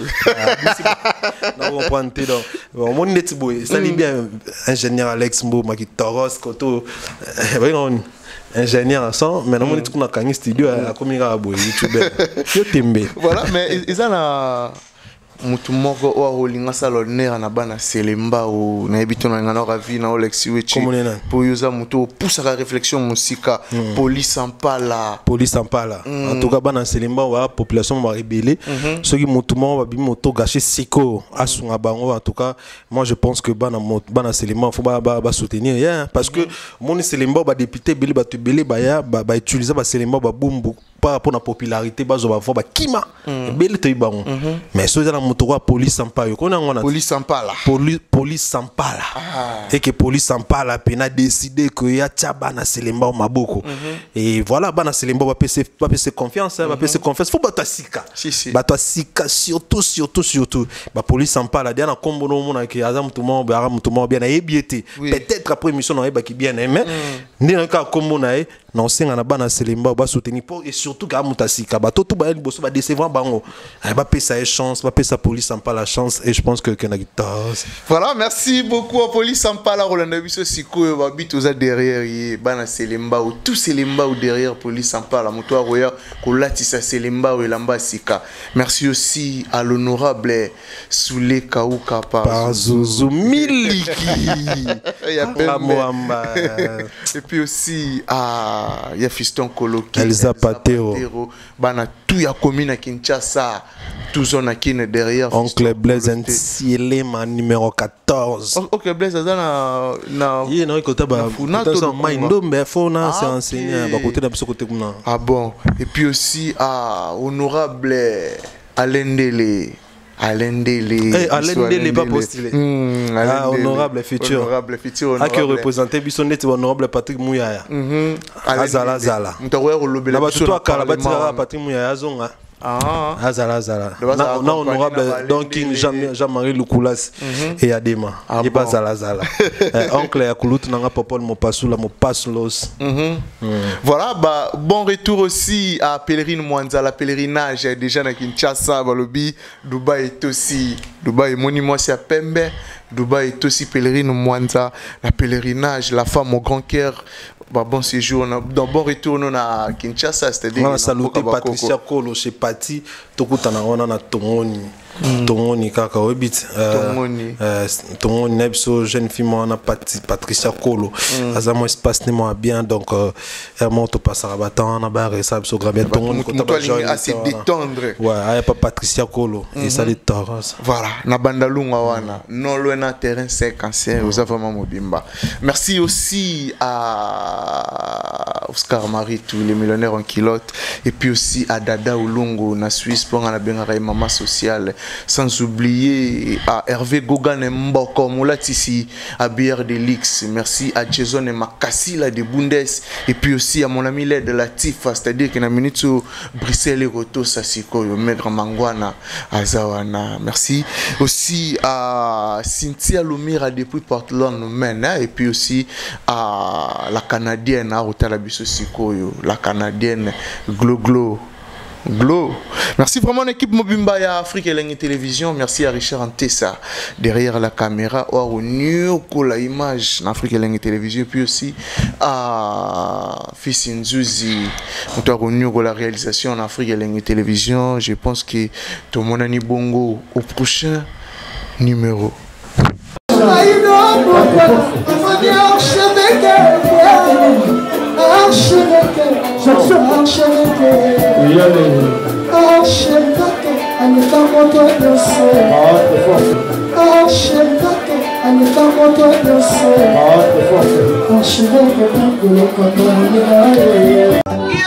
Na comprendre donc. Mon net boy, ça dit bien ingénieur Alex Mboma qui toros koto. Voyons ingénieur sans mais non on est tout na kangi studio akomika boy YouTuber. Yo tembe. Voilà mais ils ont mutu moko wa holinga salonera na bana selemba o na ebito na ngana ravi na Alexi Wechi pour yuza mutu poussa la réflexion musika mm. police en pala police en pala mm. en tout cas bana selemba wa population va rebeller mm -hmm. ceux qui mutu mo va bi moto gâcher siko asunga bango en tout cas moi je pense que bana bana selemba faut ba ba soutenir yeah, parce mm -hmm. que mon selemba ba député beli ba tubeli ba ya ba, ba utiliser ba selemba ba bumbu par rapport à la popularité bazo ba fo ba kima mm. beli to bango mm -hmm. mais so za moto quoi police en pala police en pala police police en pala ah. Et que police en pala pena décidé que ya tchaba na selemba au maboko mm -hmm. Et voilà bana selemba ba pese ba pese confiance ba pese confiance faut ba tasika si si ba tasika surtout surtout surtout ba police en pala dia na kombo no mona ke azam tout monde ba tout monde bien na ebiete peut-être après mission na ba ki bien mais ndi na ka kombo na e na osenga na bana selemba ba soutenir pour et surtout ka mutasika ba to tout ba liboso ba décevoir bango ba pesa chance ba pesa police en pas la chance et je pense que que voilà merci beaucoup à police en pas la Rolanda biso siko ba bitoza derrière yi bana selemba ou tout selemba ou derrière police en pas la moto roya ko latisa selemba ou lamba sika merci aussi à l'honorable Soulé Kauka par Zouzou Miliki ya Moamba et puis aussi à ya fiston Koloki Elsa Patero bana tout ya commune à Kinshasa tout zone qui est derrière Oncle Blaise Nsiele ma numéro quatorze. Oncle Blaise ça na na yé na côté ba ça maindo mais faut na c'est enseigné ba côté na côté kuna. Ah bon et puis aussi à honorable Alendele Alendele eh Alendele pas postulé. Hmm, ah honorable futur. Honorable futur. A qui représenter bisonnet honorable Patrick Mouyaya. Mhm. Azala Azala. Mtawe rolobela biso toi kala batira Patrick Mouyaya zonga. Ah, Azala Azala. Non, honorable donc Jean-Marie Loukoulas et Adema. Il passe à Azala. Oncle Yakoulout n'a pas mon passoula, mon passos. Voilà, bah bon retour aussi à Pèlerine Mwanza, la pèlerinage déjà à Kinshasa, Balobi, Dubaï est aussi Dubaï monument c'est à Pembe, Dubaï est aussi Pèlerine Mwanza, la pèlerinage, la femme au grand cœur. Bah bon séjour, dans bon retour nous à Kinshasa, c'est-à-dire on a saluté Patricia Kolo chez Pati, tokutana wana na Tongoni. Tongoni kaka obit Tongoni Tongoni nebso jeune fille on a Patricia Kolo azamo espace ne moi bien donc elle monte passer à battant na ba resab so grand bien Tongoni ko taba assez détendre ouais ay pas Patricia Kolo et ça les toros voilà na bandalunga wana non loin na terrain cinquante-cinq vous avez vraiment mobimba merci aussi à Oscar Marie tous les millionnaires en culotte et puis aussi à Dada Ulungu na Suisse pour na benga maman sociale. Sans oublier à Hervé Gogan et Mboko Moulatisi à Bière de Lix. Merci à Jason et Makasila de Bundes. Et puis aussi à mon ami Led de la Tifa, c'est-à-dire qu'il y a minute Bruxelles et Roto Sassiko, Maigre Mangwana, Azawana. Merci aussi à Cynthia Lumira depuis Portland, et puis aussi à la Canadienne, à Rotalabiso Sikoyo, la Canadienne Glo Glo. Glo. Merci vraiment l'équipe Mobimba ya Afrique et Langue Télévision. Merci à Richard Antessa derrière la caméra. Ou à la image en Afrique et Langue Télévision. Puis aussi à Fils Nzuzi. On a la réalisation en Afrique et Langue Télévision. Je pense que tout le monde a bongo au prochain numéro.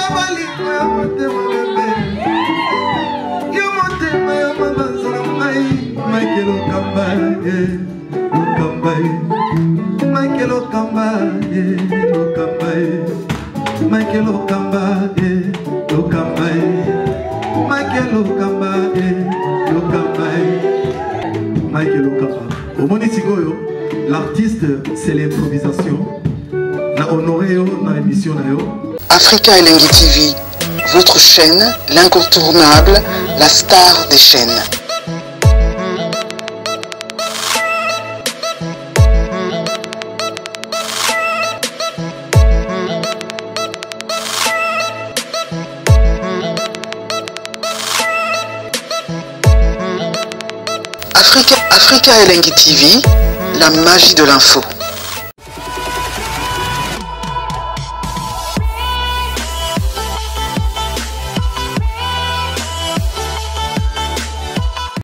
Archevêque Lokamba, eh, Lokamba, eh. Michael Lokamba, eh, Lokamba, eh. Michael Lokamba, eh, Lokamba, eh. Michael Lokamba, eh, Lokamba, eh. Michael Lokamba. Au Monitigoyo, l'artiste, c'est l'improvisation. Na honoré yo, na émission na yo. Africa Elengi T V, votre chaîne, l'incontournable, la star des chaînes. Africa, Africa Elengi T V, la magie de l'info.